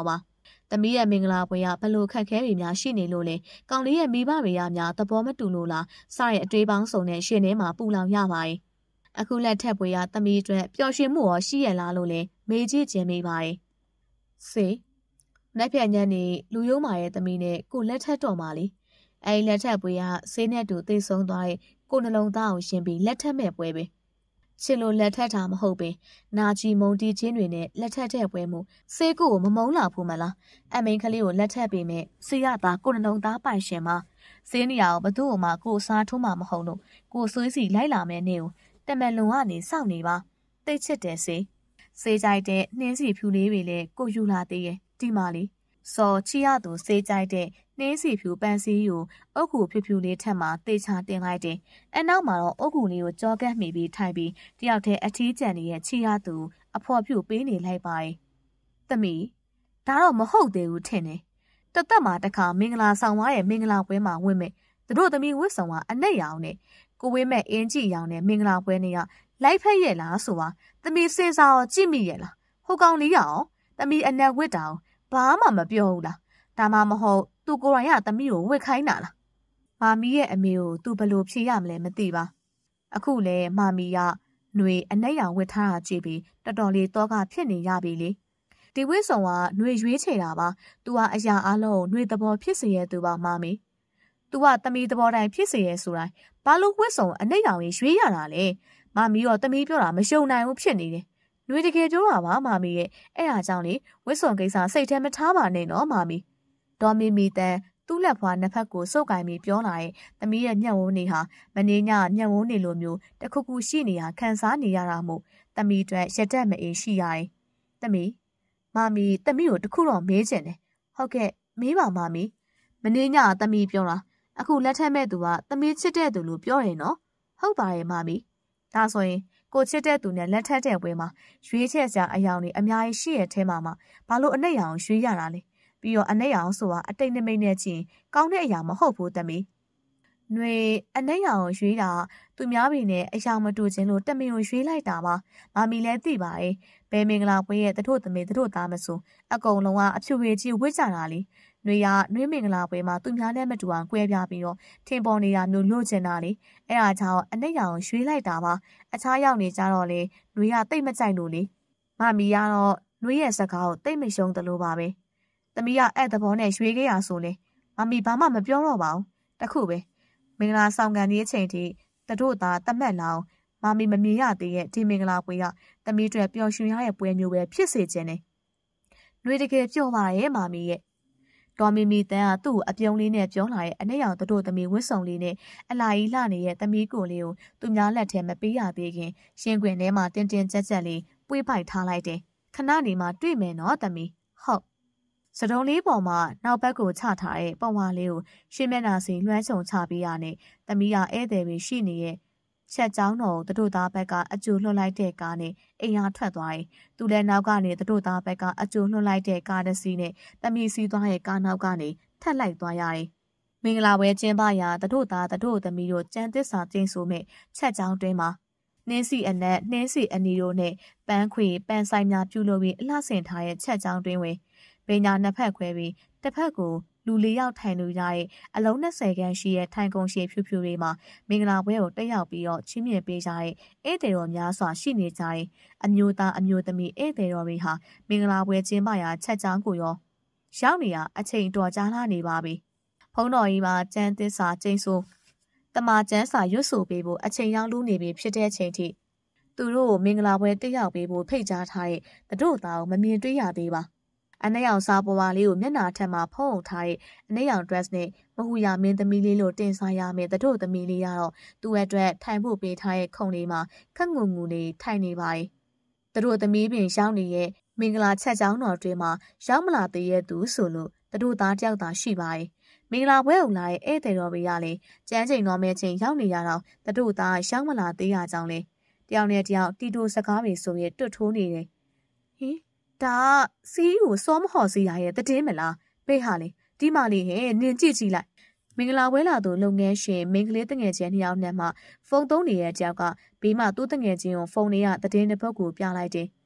သမီးရဲ့မင်္ဂလာပွဲကဘလို့ခက်ခဲတွေများရှိနေလို့လေကောင်လေးရဲ့မိဘတွေရများသဘောမတူလို့လားစတဲ့အတွေးပေါင်းစုံနဲ့ရှင်ထဲမှာပူလောင်ရပါတယ်အခုလက်ထက်ပွဲကသမီးအတွက်ပျော်ရွှင်မှုရောရှိရလားလို့လေမေးကြည့်ခြင်းမိပါတယ်စေလက်ဖြတ်ညံ့နေလူယုံမာရဲ့သမီးနဲ့ကိုလက်ထက်တော်မှာလေအဲဒီလက်ထက်ပွဲကဆေးနဲ့တူသိဆုံးသွားတဲ့ကိုနှလုံးသားကိုရှင်ပြီးလက်ထက်မဲ့ပွဲပဲချစ်လို့လက်ထက်တာမဟုတ်ပင်နာချီမုံတီးချင်းတွေနဲ့လက်ထက်တဲ့ပွဲမှုစေးကိုကိုမမုန်းလာဘူးမလားအမိန်ကလေးကိုလက်ထက်ပေမဲ့စေရသားကိုနှလုံးသားပိုင်ရှင်မှာစေးနေရအောင်ဘသူ့မှကိုစားထိုးမှမဟုတ်လို့ကိုဆွေးစီလိုက်လာမယ်နေကိုတမန်လုံကနေစောင့်နေပါတိတ်ချစ်တယ်စေးစေးကြိုက်တဲ့နှင်းစီဖြူလေးတွေလည်းကိုယူလာသေးရဲ့ဒီမာလေးစော်ချီရသူစေးကြိုက်တဲ့နှင်းစီဖြူပန်းစည်းကိုအုတ်ကူဖြူဖြူလေးထက်မှတေချာတင်လိုက်တယ်အနောက်မှာတော့အုတ်ကူလေးကိုကြောကတ်မိပြီးထိုင်ပြီးတယောက်တည်းအထီးကျန်နေတဲ့ချီရသူအဖော်ဖြူပေးနေလိုက်ပါတယ်သမီးဒါတော့မဟုတ်သေးဘူးထင်တယ်တသက်မှာတစ်ခါမင်္ဂလာဆောင်သွားရဲ့မင်္ဂလာပွဲမှာဝင်မဲ့သူတို့သမီးဝတ်ဆောင်ကအနက်ရောင်နဲ့ကိုဝေးမဲ့အင်းကြီးရောင်နဲ့မင်္ဂလာပွဲနေ့ကလိုက်ဖက်ရဲ့လားဆိုပါသမီးစင်စာရောကြည့်မိရဲ့လားဟိုကောင်လေးရအောင်သမီးအနက်ဝတ်တာဘာမှမပြောဘူးလားဒါမှမဟုတ်သူကိုယ်တိုင်ကသမီးကိုဝတ်ခိုင်းတာလားမာမီရဲ့အမေကိုသူဘလို့ဖြေရမလဲမသိပါအခုလေမာမီကຫນွေအနက်ရောင်ဝတ်ထားတာကြည့်ပြီးတော်တော်လေးတော့ကဖြစ်နေရပြီလေဒီဝတ်ဆောင်ကຫນွေရွေးချယ်တာပါသူကအရာအလုံးကိုຫນွေသဘောဖြစ်စေရဲ့သူပါမာမီသူကသမီးသဘောတိုင်းဖြစ်စေရဲ့ဆိုတိုင်းဘာလို့ဝတ်ဆောင်အနက်ရောင်ကြီးရွေးရတာလဲမာမီတော့သမီးပြောတာမရှုံနိုင်ဘူးဖြစ်နေတယ်ຫນွေတကယ်ပြောတာပါမာမီရဲ့အဲ့ဒါကြောင့်လေဝတ်ဆောင်ကိစ္စစိတ်ထဲမထားပါနဲ့နော်မာမီဒေါ်မီမီတန်သူ့လက်ဖွာနှစ်ဖက်ကိုစုပ်ကိုင်ပြီးပြောလာတဲ့သမီးရဲ့မျက်ဝန်းနေဟာမနေညမျက်ဝန်းနေလိုမျိုးတခုခုရှိနေတာခံစားနေရတာမို့သမီးအတွက်ရတက်မအေးရှိရတယ်။သမီးမာမီသမီးကိုတခုတော့မေးချင်တယ်။ဟုတ်ကဲ့မေးပါမာမီမနေညသမီးပြောတာအခုလက်ထက်မဲ့သူကသမီးချစ်တဲ့သူလို့ပြောတယ်နော်။ဟုတ်ပါတယ်မာမီဒါဆိုရင်ကိုချစ်တဲ့သူနဲ့လက်ထက်တဲ့ပွဲမှာရွေးချက်စရာအယောင်တွေအများကြီးရှိရဲ့ထဲမှာမှဘာလို့အနဲ့ရောင်ရွေးရတာလဲပြီးတော့အနဲ့ရောင်ဆိုတာအတိတ်နမိတ်နဲ့ချင်းကောင်းတဲ့အရာမဟုတ်ဘူးသမီးຫນွေအနဲ့ရောင်ရွေးတာသူများပြီနဲ့အယောင်မတူခြင်းလို့တမင်ကိုရွေးလိုက်တာပါမာမီလည်းသိပါရဲ့ဘယ်မင်္ဂလာပွဲရဲ့တတို့သမီးတတို့သားမဆိုအကုန်လုံးကအဖြူဝေကြီးဝစ်ကြတာလေຫນွေကຫນွေမင်္ဂလာပွဲမှာသူများနဲ့မတူအောင်꿰ပြပြီးတော့ထင်ပေါ်နေတာမျိုးလို့ချင်တာလေအဲ့ဒါကြောင့်အနဲ့ရောင်ရွေးလိုက်တာပါအခြားရောက်နေကြတော့လေຫນွေကတိတ်မကြိုက်လို့လေမာမီကတော့ຫນွေရဲ့စကားကိုတိတ်မရှုံးသလိုပါပဲသမီးကအဲ့သဘောနဲ့ရွှေခဲ့ရဆိုလေမမီဘာမှမပြောတော့ပါဘူးတခုပဲမင်္ဂလာဆောင်ကန်ဒီအချိန်ထိတတို့သားတမက်လောင်မမီမမြင်ရသေးရဲ့ဒီမင်္ဂလာပွဲကသမီးအတွက်ပျော်ရွှင်ရတဲ့ပွဲမျိုးပဲဖြစ်စေခြင်းနဲ့ຫນွေတကယ်ပြောပါရဲ့မမီရဲ့ဒေါ်မီမီတန်းကသူ့အပြုံးလေးနဲ့ပြောလာရဲ့အနဲ့ရောင်တတို့သမီးဝတ်စုံလေးနဲ့အလာကြီးလှနေတဲ့သမီးကိုလေးကိုသူများလက်ထဲမပေးရသေးခင်ရှင်ခွင်ထဲမှာတင်းတင်းကြပ်ကြပ်လေးပွေးပိုက်ထားလိုက်တယ်ခဏနေမှတွေ့မယ်နော်သမီးဟုတ်စတုံးလေးပေါ်မှာနောက်ဘက်ကိုချထားတဲ့ပုံဝါလေးကိုရှင်းမျက်နှာစီလွှမ်းခြုံချပေးရနဲ့သမီးကဧည့်သည်တွေရှိနေတဲ့ချက်ချောင်းတော်တတို့သားဘက်ကအကျိုးလွှတ်လိုက်တဲ့ကားနဲ့အိမ်ဟာထွက်သွားတယ်။သူလည်းနောက်ကနေတတို့သားဘက်ကအကျိုးလွှတ်လိုက်တဲ့ကားတစ်စီးနဲ့သမီးစီးသွားရဲ့ကားနောက်ကနေထက်လိုက်သွားရတယ်။မင်္ဂလာပွဲကျင်းပရာတတို့သားတတို့သမီးတို့ကျန်းသစ္စာကျင်းဆိုမဲ့ချက်ချောင်းတွင်မှာနှင်းစီအနက်နှင်းစီအနီတို့နဲ့ပန်းခွေပန်းဆိုင်များပြုလုပ်ပြီးအလှဆင်ထားတဲ့ချက်ချောင်းတွင်ဝင်ပညာနှစ်ဖက်ခွဲပြီးတစ်ဖက်ကိုလူလေးယောက်ထိုင်လို့ရတဲ့အလုံး၂၀ခန်းရှိတဲ့ထိုင်ကုန်ရှည်ဖြူဖြူတွေမှာမင်္ဂလာပွဲကိုတက်ရောက်ပြီးတော့ချင်းမြင်ပေးကြတဲ့ဧည့်သည်တော်များစွာရှိနေကြတဲ့အမျိုးသားအမျိုးသမီးဧည့်သည်တော်တွေဟာမင်္ဂလာပွဲကျင်းပရာချက်ချောင်းကိုရောရောက်နေရအချိန်တော်ကြာလာနေပါပြီ။ဖုံးတော်ကြီးမှာကျန်းသစ္စာကျိန်ဆိုတမကျန်းစာရွတ်ဆိုပေးဖို့အချိန်ရောက်လူနေပြီဖြစ်တဲ့အချိန်ထိသူတို့ကိုမင်္ဂလာပွဲတက်ရောက်ပေးဖို့ဖိတ်ကြားထားတဲ့တတို့သားကိုမမြင်တွေ့ရသေးပါ။အနက်ရောင်စားပွားလေးကိုမျက်နှာထက်မှာဖုံးထားတဲ့အနက်ရောင် dress နဲ့မဟူရမင်းသမီးလေးလိုတင်စားရမယ်တတို့သမီးလေးကတော့သူ့အတွက်ထိုင်ဖို့ပေးထားတဲ့ခုံလေးမှာခက်ငုံငူလေးထိုင်နေပါ යි တတို့သမီးပင်ရောက်နေရဲ့မင်္ဂလာချက်ချောင်းတော်တွင်မှာရောက်မလာသေးရဲ့သူဆိုလို့တတို့သားတယောက်သာရှိပါ යි မင်္ဂလာပွဲုံလာရဲ့ဧည့်သည်တော်တွေကလည်းကျန်းချိန်တော်မဲ့ချိန်ရောက်နေရတော့တတို့သားရောက်မလာသေးရကြောင်းလေတယောက်နဲ့တယောက်တီတိုစကားတွေဆိုရင်တွတ်ထိုးနေတယ်ဟင်ဒါစီးကိုစောမဟော်စီရရဲ့တည်င်းမလားပိတ်ဟာလေဒီမလေးဟဲ့နင်ကြည့်ကြည့်လိုက်မင်္ဂလာပွဲလာသူလုပ်ငန်းရှင်မင်္ဂလေးတငယ်ချင်းနှစ်ယောက်နဲ့မှဖုန်းသုံးနေတဲ့တယောက်ကဘေးမှာသူ့တငယ်ချင်းကိုဖုန်းလေးကတည်င်းတစ်ပုတ်ကိုပြလိုက်တယ်တ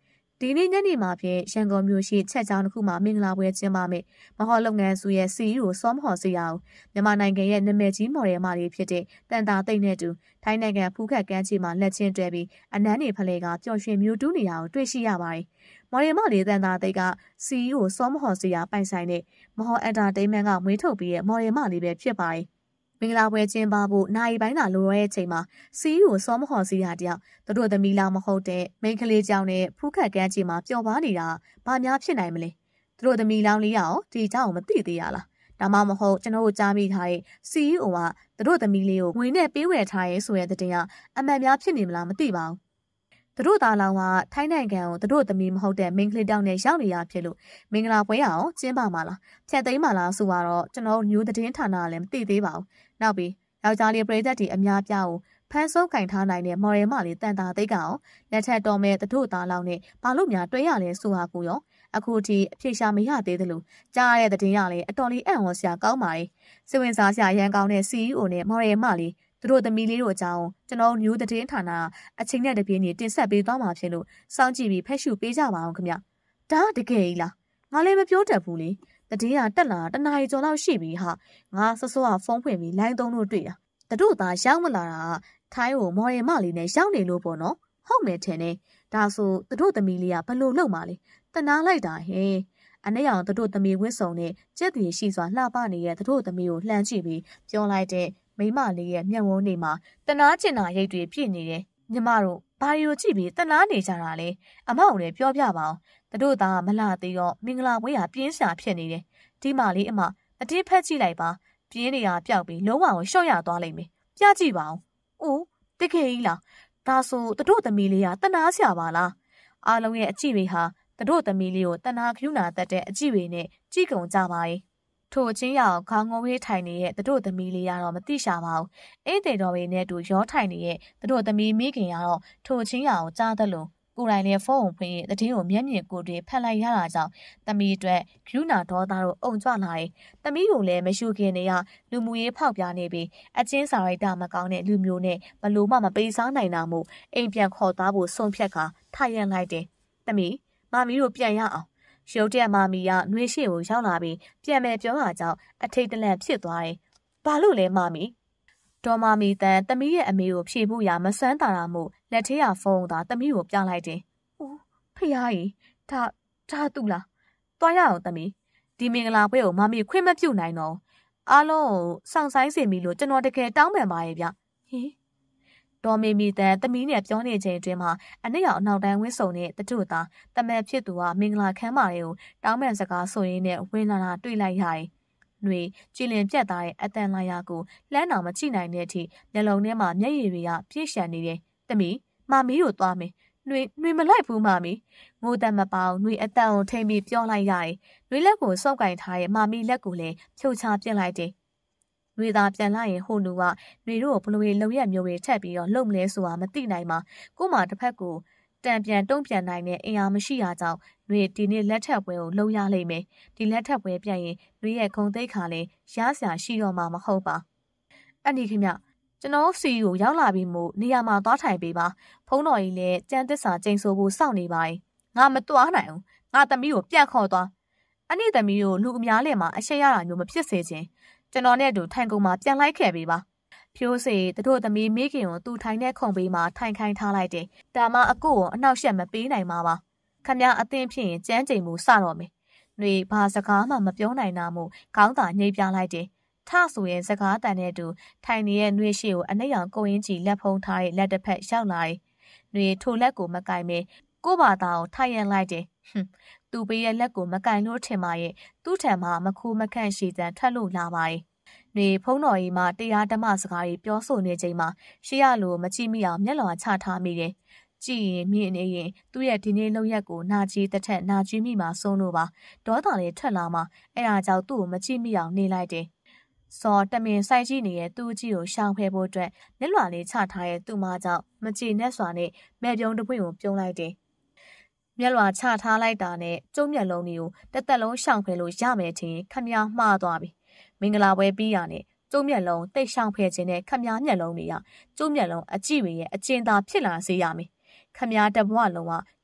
ဒီနေ့ညနေမှာဖြင့်ရန်ကုန်မြို့ရှိချက်ချောင်းတစ်ခုမှာမင်္ဂလာပွဲကျင်းပမယ်။မဟော်လုပ်ငန်းစုရဲ့ စီ အီ အို စောမဟော်စီအောင်မြန်မာနိုင်ငံရဲ့နာမည်ကြီးမော်ဒယ်မတွေဖြစ်တဲ့တန်တာသိမ့်နဲ့တူထိုင်းနိုင်ငံဖူးခက်ကမ်းခြေမှာလက်ချင်းတွဲပြီးအနမ်းနေဖလဲကပျော်ရွှင်မျိုးတူးနေတာကိုတွေ့ရှိရပါတယ်။မော်ဒယ်မတွေတန်တာသိမ့်က စီ အီ အို စောမဟော်စီအောင်ပိုင်ဆိုင်တဲ့မဟော်အင်တာတိန်မန့်ကမွေးထုတ်ပြီးတဲ့မော်ဒယ်မလေးပဲဖြစ်ပါတယ်။မင်္ဂလာပွဲကျင်းပဖို့နိုင်ပိုင်းသာလိုရဲတဲ့အချိန်မှာစီ အီ အို စောမဟော်စီဟာတယောက်သူတို့သမီးလာမဟုတ်တဲ့မိန်းကလေးကြောင့်နဲ့ဖူးခက်ကမ်းခြေမှာပျော်ပါနေတာဘာများဖြစ်နိုင်မလဲသူတို့သမီးလောင်းလေးရောဒီเจ้าကိုမသိသေးရလားဒါမှမဟုတ်ကျွန်တော်တို့ကြားမိထားတဲ့ စီ အီ အို ကသူတို့သမီးလေးကိုငွေနဲ့ပေးဝယ်ထားရဲဆိုတဲ့တဲ့တင်ကအမှန်များဖြစ်နေမလားမသိပါဘူးသူတို့သားလောင်းကထိုင်းနိုင်ငံကိုသူတို့သမီးမဟုတ်တဲ့မိန်းကလေးတောင်နဲ့ရောက်နေရဖြစ်လို့မင်္ဂလာပွဲရအောင်ကျင်းပမှာလားဖြတ်သိမ်းမှာလားဆိုတော့ကျွန်တော်ညိုသတင်းဌာနကလည်းမသိသေးပါဘူးနောက်ပြီးယောက်ျားလေးပရိသတ်တွေအများပြားကိုဖန်ဆုံးကင်ထားနိုင်တဲ့မော်ရယ်မလေးတန်တာသိက္ခာအောင်လက်ထက်တော်မဲ့တတို့သားလောင်းနဲ့ဘာလို့များတွဲရလဲဆိုတာကိုရောအခုထိအဖြေရှာမရသေးသလိုကြားရတဲ့သတင်းရလဲအတော်လေးအံ့ဩစရာကောင်းပါတယ်စိတ်ဝင်စားစရာရန်ကောင်းတဲ့ စီ အီ အို နဲ့မော်ရယ်မလေးသူတို့သမီးလေးတို့အကြောင်းကျွန်တော်ညိုသတင်းဌာနအချိန်နဲ့တပြေးညီတင်ဆက်ပေးသွားမှာဖြစ်လို့စောင့်ကြည့်ပြီးဖက်ရှုပေးကြပါအောင်ခင်ဗျဒါတကယ်ကြီးလားငါလည်းမပြောတတ်ဘူးလေတတိယတက်လာတနာရီကျော်လောက်ရှိပြီဟာငါစောစောကဖုန်းဖွင့်ပြီးလိုင်းသုံးလို့တွေ့တာတတို့သားရောက်မလာတာထိုင်းကိုမော်ရယ်မလေးနဲ့ရောက်နေလို့ပေါ့နော်ဟုတ်မယ်ထင်တယ်ဒါဆိုတတို့သမီးလေးကဘလို့လုံပါလဲတနာလိုက်တာဟဲ့အနည်းအောင်တတို့သမီးဝစ်စုံနဲ့ကြက်တီရှိစွာလှပနေတဲ့တတို့သမီးကိုလှမ်းကြည့်ပြီးပြောလိုက်တဲ့မိမလေးရဲ့မျက်ဝန်းတွေမှာတနာကျင်နာရိတ်တွေပြည့်နေတယ်ညီမတို့ဘာရီကိုကြည့်ပြီးတနာနေကြတာလဲအမောင်လည်းပြောပြပါအောင်တတို့သားမလာသေးတော့မင်္ဂလာပွဲဟာပြင်းစာဖြစ်နေတယ်ဒီမလေးအမအတင်းဖက်ကြည့်လိုက်ပါပြင်းနေတာပျောက်ပြီးလုံးဝကိုရှော့ရသွားလိမ့်မယ်ပြကြည့်ပါဦးအိုးတကယ်ကြီးလားဒါဆိုတတို့သမီးလေးကတနာစရာပါလားအားလုံးရဲ့အကြည့်တွေဟာတတို့သမီးလေးကိုတနာခ ्यू နာတတ်တဲ့အကြည့်တွေနဲ့ကြည့်ကုန်ကြပါရဲ့ထိုအချင်းရအောင်ခေါင်းငုံဝေးထိုင်နေတဲ့တတို့သမီးလေးကတော့မသိရှာပါဘူးအိတ်တေတော်တွေနဲ့တူရောထိုင်နေတဲ့တတို့သမီးမိခင်ကတော့ထိုအချင်းရအောင်ကြားသလိုကိုယ်တိုင်နဲ့ဖုန်းကိုဖွင့်တဲ့တင်းကိုမျက်မြင်ကိုယ်တွေဖက်လိုက်ရတာကြောင့်သမီးအတွက်ဂရုနာဒေါသတို့အုံကြွလာတယ်။သမီးကိုလည်းမရှုခင်နေရလူမှုရေးဖောက်ပြနေပြီးအချင်းစာရိုက်တာမကောင်းတဲ့လူမျိုးနဲ့ဘလို့မှမပေးစားနိုင်တာမို့အိမ်ပြန်ခေါ်သားဖို့ဆုံးဖြတ်ခါထိုင်ရန်လိုက်တယ်။သမီးမမီတို့ပြန်ရအောင်ရုတ်တရက်မမီကနှွေးရှိကိုရောက်လာပြီးပြန်မယ်ပြောတာကြောင့်အထိတ်တလန့်ဖြစ်သွားတယ်။ဘာလို့လဲမမီတော်မမီတန်သမီးရဲ့အမေကိုဖြေဖို့ရမစမ်းတာတာမို့လက်ထဲကဖုန်းသာသမီးကိုပြလိုက်တယ်။အိုးဖះကြီးဒါဒါသူလား။တွားရအောင်သမီးဒီမင်္ဂလာပွဲကိုမမီခွင့်မပြုနိုင်တော့အားလုံးကိုစောင့်ဆိုင်စီမီလို့ကျွန်တော်တကယ်တောင်းပန်ပါရဲ့ဗျ။ဟင်တော်မီမီတန်သမီးနဲ့ပြောနေချိန်အတွင်းမှာအနည်းအောင်အနောက်တိုင်းဝင်းစုံနဲ့တတို့သားတမန်ဖြစ်သူကမင်္ဂလာခမ်းမာတွေကိုတောင်းပန်စကားဆိုရင်းနဲ့ဝင်လာတာတွေ့လိုက်ရတယ်။နှွေကြည်လင်ပြတ်သားတဲ့အတန်လာရကိုလှမ်းတော်မကြည့်နိုင်တဲ့အထိမျက်လုံးထဲမှာမျက်ရည်တွေကပြည့်ရှံနေတယ်။သမီးမမီတို့သွားမယ်။နှွေနှွေမလိုက်ဘူးမမီငိုတတ်မပေါနှွေအတန်ကိုထိမ့်ပြီးပြောလိုက်ရတယ်။နှွေလက်ကိုစောက်ကင်ထားတဲ့မမီလက်ကိုလည်းဖြုတ်ချပြစ်လိုက်တယ်။နှွေသာပြန်လာရင်ဟိုလူကနှွေတို့ကိုဘလို့လုံရက်မျိုးတွေထက်ပြီးတော့လုံမလဲဆိုတာမသိနိုင်မှာကို့မှာတစ်ဖက်ကိုတံပြန်တုံ့ပြန်နိုင်တဲ့အင်အားမရှိတာကြောင့်နှွေဒီနေ့လက်ထက်ပွဲကိုလုံရလိမ့်မယ်ဒီလက်ထက်ပွဲပြန်ရင်နှွေရဲ့ခုံသိက္ခာလည်းရစရာရှိတော့မှာမဟုတ်ပါအဲ့ဒီခင်ဗျကျွန်တော်စီကိုရောက်လာပြီးမို့နေရာမှာသွားထိုင်ပေးပါဖုန်းတော်ကြီးလည်းကြမ်းသစ္စာကျိန်ဆိုဖို့စောင့်နေပါ යි ငါမတွားနိုင်ဘူးငါသမီးကိုပြန်ခေါ်သွားအဲ့ဒီသမီးကိုလူအများလည်းမှာအရှက်ရတာမျိုးမဖြစ်စေချင်ကျွန်တော်နဲ့အတူထိုင်ကုန်မှာပြန်လိုက်ခဲ့ပေးပါဖြိုးစီတတို့သမီးမိခင်ကိုသူထိုင်တဲ့ခုံပေးမှာထိုင်ခိုင်းထားလိုက်တယ်ဒါမှအကိုကိုအနှောက်ယှက်မပေးနိုင်မှာပါခမအသင်းဖြစ်ရင်ကြမ်းကြိမ်မှုစတော့မယ်။နှွေဘာစကားမှမပြောနိုင်တာမို့ခေါင်းသာညှိပြလိုက်တယ်။ထဆိုရင်စကားတန်တဲ့တူထိုင်နေတဲ့နှွေရှိကိုအနှိမ့်အောင်ကိုရင်းကြီးလက်ဖုံးထားတဲ့လက်တစ်ဖက်ရောက်လာတယ်။နှွေထိုလက်ကိုမကင်မဲကို့ဘာသာကိုထိုင်ရန်လိုက်တယ်။ဟွန်းသူပေးရဲ့လက်ကိုမကင်လို့ထင်ပါရဲ့သူ့ထံမှာမခိုးမခန့်ရှည်တန်ထွက်လို့လာပါရဲ့။နှွေဖုံးတော်ကြီးမှတရားဓမ္မစကားကြီးပြောဆိုနေချိန်မှာရှေ့ရလိုမကြည့်မိအောင်မျက်လွှာချထားမိတယ်။ကြည့်ရင်မြင်နေရင်သူ့ရဲ့ဒီနေ့လုံရက်ကိုနာကြီးတစ်ထက်နာကြီးမိမှာဆုံးလို့ပါဒေါသလေးထွက်လာမှအဲ့ဒါကြောင့်သူ့ကိုမကြည့်မိအောင်နေလိုက်တယ်စော်တမင်ဆိုင်ကြည့်နေတဲ့သူ့အကြည့်ကိုရှောင်ဖယ်ဖို့အတွက်မျက်လွှာလေးချထားတဲ့သူ့မကြောင့်မကြည်နဲ့စွာနဲ့မဲ့ပြုံးတစ်ပွင့်ကိုပြုံးလိုက်တယ်မျက်လွှာချထားလိုက်တာနဲ့ကျုံမျက်လုံးတွေကိုတစ်သက်လုံးရှောင်ဖယ်လို့ရမယ်ထင်ခမည်းမှားသွားပြီမင်္ဂလာပွဲပြီးရနဲ့ကျုံမျက်လုံးတိတ်ရှောင်ဖယ်ခြင်းနဲ့ခမည်းမျက်လုံးတွေကကျုံမျက်လုံးအကြည့်တွေရဲ့အကျဉ်းသာဖြစ်လာစေရမယ်ခမည်းတဘွားလုံးက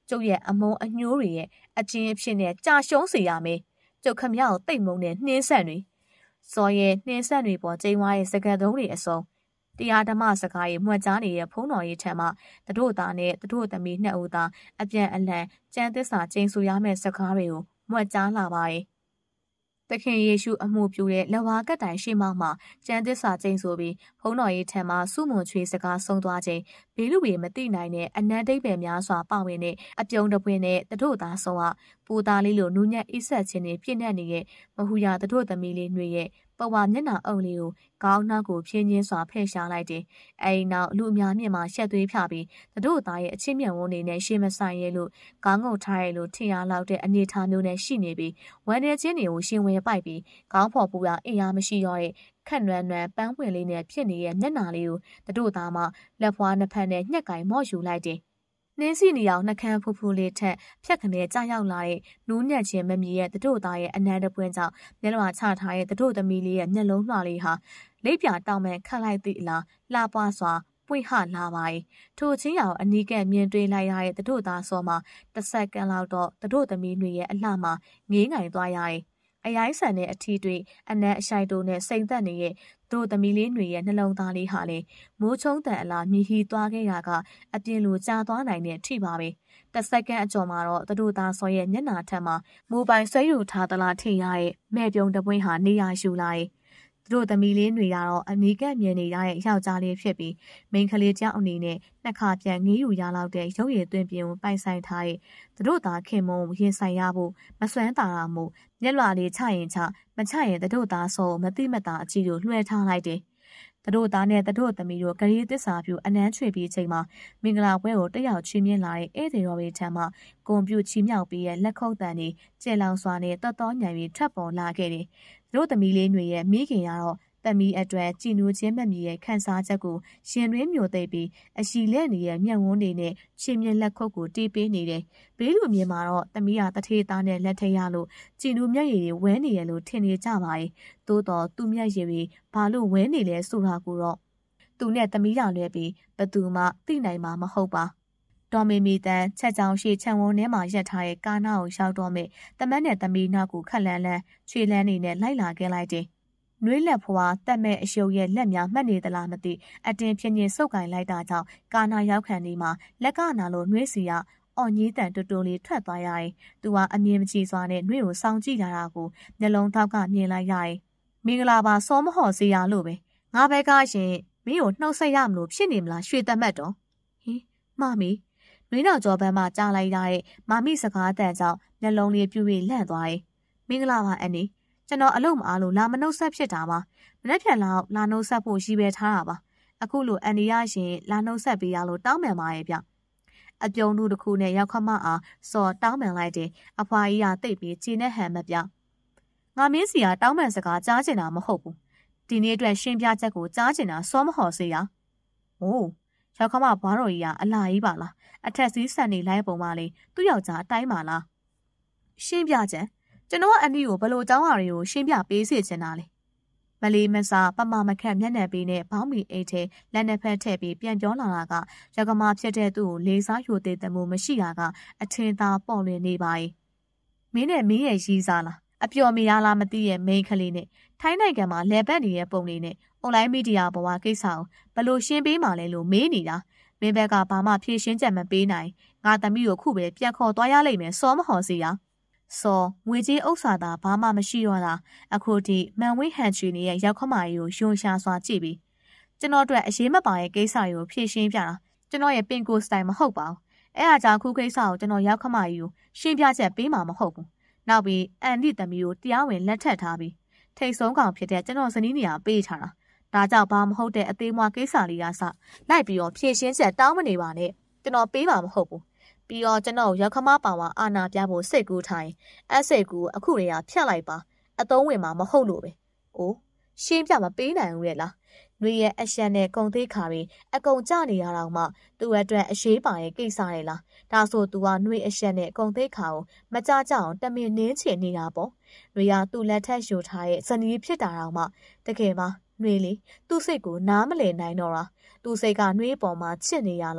ကျုပ်ရဲ့အမုန်းအညိုးတွေရဲ့အကျဉ်းအဖြစ်နဲ့ကြာရှုံးစေရမယ်ကျုပ်ခမရကိုတိတ်မုံနဲ့နှင်းဆက်တွေစော်ရဲ့နှင်းဆက်တွေပေါ်ကျိန်းဝါရဲ့စကားသုံးတွေအစုံတရားဓမ္မစကားရဲ့မှွက်ကြားနေတဲ့ဖုံးတော်ရဲ့ထံမှာတတို့သားနဲ့တတို့သမီးနှစ်ဦးသားအပြန်အလှန်ကြံသစ္စာကျိန်ဆိုရမယ့်စကားတွေကိုမှွက်ကြားလာပါရဲ့သခင်ယေရှုအမှုပြုတဲ့လက်ဝါးကတိုင်ရှိမောက်မှာကျမ်းသစ္စာကျိန်ဆိုပြီးဘုန်းတော်ရေးထံမှာစုမွန်ချွေစကားဆုံးသွားခြင်းဘေးလူတွေမသိနိုင်တဲ့အနန္တိတ်ပဲများစွာပါဝင်တဲ့အပြုံးတပွင့်နဲ့တတို့သားဆုံးဟာပူသားလေးလိုနူးညံ့အိဆက်ခြင်းတွေပြည့်နေနေတဲ့မဟူရာတတို့သမီးလေးတွေရဲ့ပဝါမျက်နှာအုပ်လေးကိုကောင်းနောက်ကိုဖြင်းချင်းစွာဖဲ့ရှားလိုက်တယ်။အဲဒီနောက်လူအများမြင့်မှာရှက်သွေးဖြပြီးတတို့သားရဲ့အချင်းမြတ်ဝန်းနေနဲ့ရှေ့မဆိုင်ရဲလို့ကောင်းငုတ်ထားရဲလို့ထင်ရလောက်တဲ့အနေထားမျိုးနဲ့ရှိနေပြီးဝမ်းနေခြင်းတွေကိုရှင်ဝဲပိုက်ပြီးကောင်းဖော်ပူတာအင်အားမရှိတော့တဲ့ခက်နွမ်းနွမ်းပန်းပွင့်လေးနဲ့ဖြစ်နေတဲ့မျက်နှာလေးကိုတတို့သားမှလက်ဖွားနှစ်ဖက်နဲ့ညှက်ကင်မော့ယူလိုက်တယ်။နှင်းစီနေအောင်နှကန်းဖူးဖူးလေးထက်ဖြက်ကနေကြာရောက်လာတဲ့နူးညံ့ခြင်းမမြည်ရဲ့တတို့သားရဲ့အနန္တပွင့်ကြောင့်မျက်လွှာချထားတဲ့တတို့သမီးလေးရဲ့မျက်လုံးလွှာလေးဟာလိပ်ပြတောင်မှန်ခတ်လိုက်သည့်အလားလှပွားစွာပွင့်ဟလာပါ၏ထိုချင်းရောင်အနီးကမြင်တွေ့လိုက်ရတဲ့တတို့သားစောမှာတစ်စက္ကန့်လောက်တော့တတို့သမီးတွေရဲ့အလှမှာငေးငိုင်သွားရ၏အရိုင်းဆန်တဲ့အထီးတွေ့အနက်အရှိုက်တို့နဲ့စိန်သက်နေတဲ့တို့သမီးလေးတွေရဲ့နှလုံးသားလေးဟာလေမိုးချုံတန်အလားမြည်ဟီသွားခဲ့တာကအပြင်လိုကြာသွားနိုင်တဲ့အထိပါပဲတစ်စက္ကန့်အကျော်မှာတော့တတို့သားစောရဲ့မျက်နှာထက်မှာမိုဘိုင်းဆွဲယူထားသလားထိရရဲ့မဲ့ပြုံးတပွင့်ဟာနေရာယူလာ၏တို့သမီးလေးတွေကတော့အနီးကပ်မြင်နေရတဲ့ယောက်ျားလေးဖြစ်ပြီးမိန်းကလေးကြောင့်အနေနဲ့နှစ်ခါပြန်ငေးယူရလောက်တဲ့ရုပ်ရည်သွင်းပြင်းပိုင်ဆိုင်ထားတဲ့တို့သားခင်မုံရင်ဆိုင်ရဖို့မစွမ်းတာတာမို့မျက်လွှာလေးချရင်ချမချရင်တို့သားစောမသိမတာအကြည့်ကိုလွှဲထားလိုက်တယ်တို့သားနဲ့တို့သမီးတို့ဂရီးသစ္စာပြုအနမ်းချွေပြီးချိန်မှာမင်္ဂလာပွဲကိုတက်ရောက်ချီးမြှင့်လာတဲ့ဧည့်သည်တော်တွေထံမှဂုဏ်ပြုချီးမြှောက်ပြီးရဲ့လက်ခုပ်တန်တွေကျေလောင်စွာနဲ့တတ်တော်ညံပြီးထွက်ပေါ်လာခဲ့တယ်တို့သမီးလေးတွေရဲ့မိခင်ကတော့သမီးအတွက်ကြည်နူးခြင်းမမြည်ရဲ့ခန်းစားချက်ကိုရှင်ရင်းမျိုးသိပ်ပြီးအရှိလက်နေရဲ့မျက်ဝန်းတွေနဲ့ရှင်မြင့်လက်ခုပ်ကိုတီးပေးနေတယ်။ဘေးလူမြင်မှာတော့သမီးကတထေးသားနဲ့လက်ထရလို့ကြည်နူးမျက်ရည်တွေဝဲနေရလို့ထင်နေကြပါရဲ့။သို့တော့သူ့မျက်ရည်တွေဘာလို့ဝဲနေလဲဆိုတာကိုတော့သူနဲ့သမီးရလွဲပြီးဘသူမှသိနိုင်မှာမဟုတ်ပါ။တော်မီမီတန်ချက်ချောင်းရှိခြံဝန်းထဲမှာရက်ထားတဲ့ကားနာကိုရောက်တော့မေတမက်နဲ့သမီးနောက်ကိုခက်လန်းလန်းခြေလန်းနေနဲ့လိုက်လာခဲ့လိုက်တယ်။နွေးလက်ဖွာတက်မဲ့အယုတ်ရဲ့လက်များမှတ်နေသလားမသိအတင်းဖြစ်ညင်စုပ်ကင်လိုက်တာကြောင့်ကာနာရောက်ခံဒီမှာလက်ကနာလို့နွေးစီကအော်ကြီးတန်တူတူလေးထွက်သွားရတယ်။သူကအမြင်မကြည့်စွာနဲ့နွေးကိုစောင်းကြည့်လာတာကိုမျက်လုံးထောက်ကမြင်လိုက်ရတယ်။မင်္ဂလာပါစောမဟော်စီရလို့ပဲငါဘက်ကရှင်မင်းကိုနှုတ်ဆက်ရမလို့ဖြစ်နေမလားရွှေသက်မတ်တော်ဟင်မမီနွေးနောက်ကျော်ပန်းမှာကြားလိုက်ရတဲ့မမီစကားတန်ကြောင့်မျက်လုံးလေးပြူပြီးလန့်သွားတယ်။မင်္ဂလာပါအန်နီကျွန်တော်အလုပ်မအားလို့လာမနှုတ်ဆက်ဖြစ်တာပါမနေ့ပြန်လောက်လာနှုတ်ဆက်ဖို့ရှိပဲထားတာပါအခုလိုအန်ဒီရရှင်လာနှုတ်ဆက်ပေးရလို့တောင်းပန်ပါရဲ့ဗျအပြုံးတို့တစ်ခုနဲ့ရောက်ခမအားစော်တောင်းပန်လိုက်တယ်အဖွာကြီးကတိတ်ပြီးခြေနဲ့ဟန်မပြငါမင်းစီကတောင်းပန်စကားကြားချင်တာမဟုတ်ဘူးဒီနေ့အတွက်ရှင်းပြချက်ကိုကြားချင်တာစောမဟော်စေရဟိုးရောက်ခမဘွားတော်ကြီးကအလာကြီးပါလားအထက်စီးဆန်နေလိုက်ပုံပါလေသူ့ယောက်ျားအတိုင်းပါလားရှင်းပြချက်ကျွန်တော်ကအန်ဒီကိုဘလို့အကြောင်းအရာတွေကိုရှင်းပြပေးစေချင်တာလေမလီမဆာပမမခက်မျက်နှာပေးနဲ့ဘောင်းမီအိတ်ထဲလက်နှစ်ဖက်ထည့်ပြီးပြန်ပြောလာတာကရကမာဖြစ်တဲ့သူ့ကိုလေးစားယူသေးတယ်မို့မရှိတာကအထင်သာပေါ်လွင်နေပါ යි မင်းနဲ့မင်းရဲ့ရီးစားလားအပျော်မရလားမသိရဲ့မိန်းကလေးနဲ့ထိုင်းနိုင်ငံမှာလဲပတ်နေတဲ့ပုံလေးနဲ့အွန်လိုင်းမီဒီယာပေါ်မှာကိစ္စကိုဘလို့ရှင်းပေးမှလဲလို့မေးနေတာမင်းဘက်ကဘာမှဖြေရှင်းချက်မပေးနိုင်ငါသမီးကိုခုပဲပြန်ခေါ်သွားရလိမ့်မယ်စောမဟော်စီရစောငွေကြီးဥစ္စာသာဘာမှမရှိတော့တာအခုထိမန်ဝင်းဟန်ချီနေရဲ့ရောက်ခမကြီးကိုယွန်ရှာစွာကြည့်ပြီးကျွန်တော်တို့အရေးမပါရဲ့ကိစ္စတွေကိုဖြေရှင်းပြတာကျွန်တော်ရဲ့ပင်ကိုစတိုင်မဟုတ်ပါဘူးအဲ့အားကြောင့်ခုကိစ္စကိုကျွန်တော်ရောက်ခမကြီးကိုရှင်းပြချက်ပေးမှာမဟုတ်ဘူးနောက်ပြီးအန်ဒီသမီးကိုတရားဝင်လက်ထပ်ထားပြီးထိတ်ဆုံးကောင်ဖြစ်တဲ့ကျွန်တော်ဇနီးနေရာပေးထားတာဒါကြောင့်ဘာမဟုတ်တဲ့အသေးမွားကိစ္စလေးကစလိုက်ပြီးတော့ဖြေရှင်းချက်တောင်းမနေပါနဲ့ကျွန်တော်ပေးမှာမဟုတ်ဘူးပြီးတော့ကျွန်တော်ရောက်ခမပါဝါအာနာပြဖို့စိတ်ကူးထိုင်အဲ့စိတ်ကူးအခုတည်းကဖြတ်လိုက်ပါအသုံးဝင်မှာမဟုတ်လို့ပဲ။အိုးရှင်းပြမပေးနိုင်ဘူးလေလား။နှွေရဲ့အရှက်နဲ့ကုံသေးခါတွေအကုန်ကြနေရတော့မှသူ့အတွက်အရေးပါရဲ့ကိစ္စတွေလား။ဒါဆိုသူကနှွေအရှက်နဲ့ကုံသေးခါကိုမကြကြအောင်တမင်နင်းချင်နေတာပေါ့။နှွေကသူ့လက်ထက်ယူထားရဲ့ဇနီးဖြစ်တာတော့မှတကယ်ပါနှွေလေသူ့စိတ်ကိုနားမလည်နိုင်တော့တာ။သူ့စိတ်ကနှွေပေါ်မှာချစ်နေရလား။မ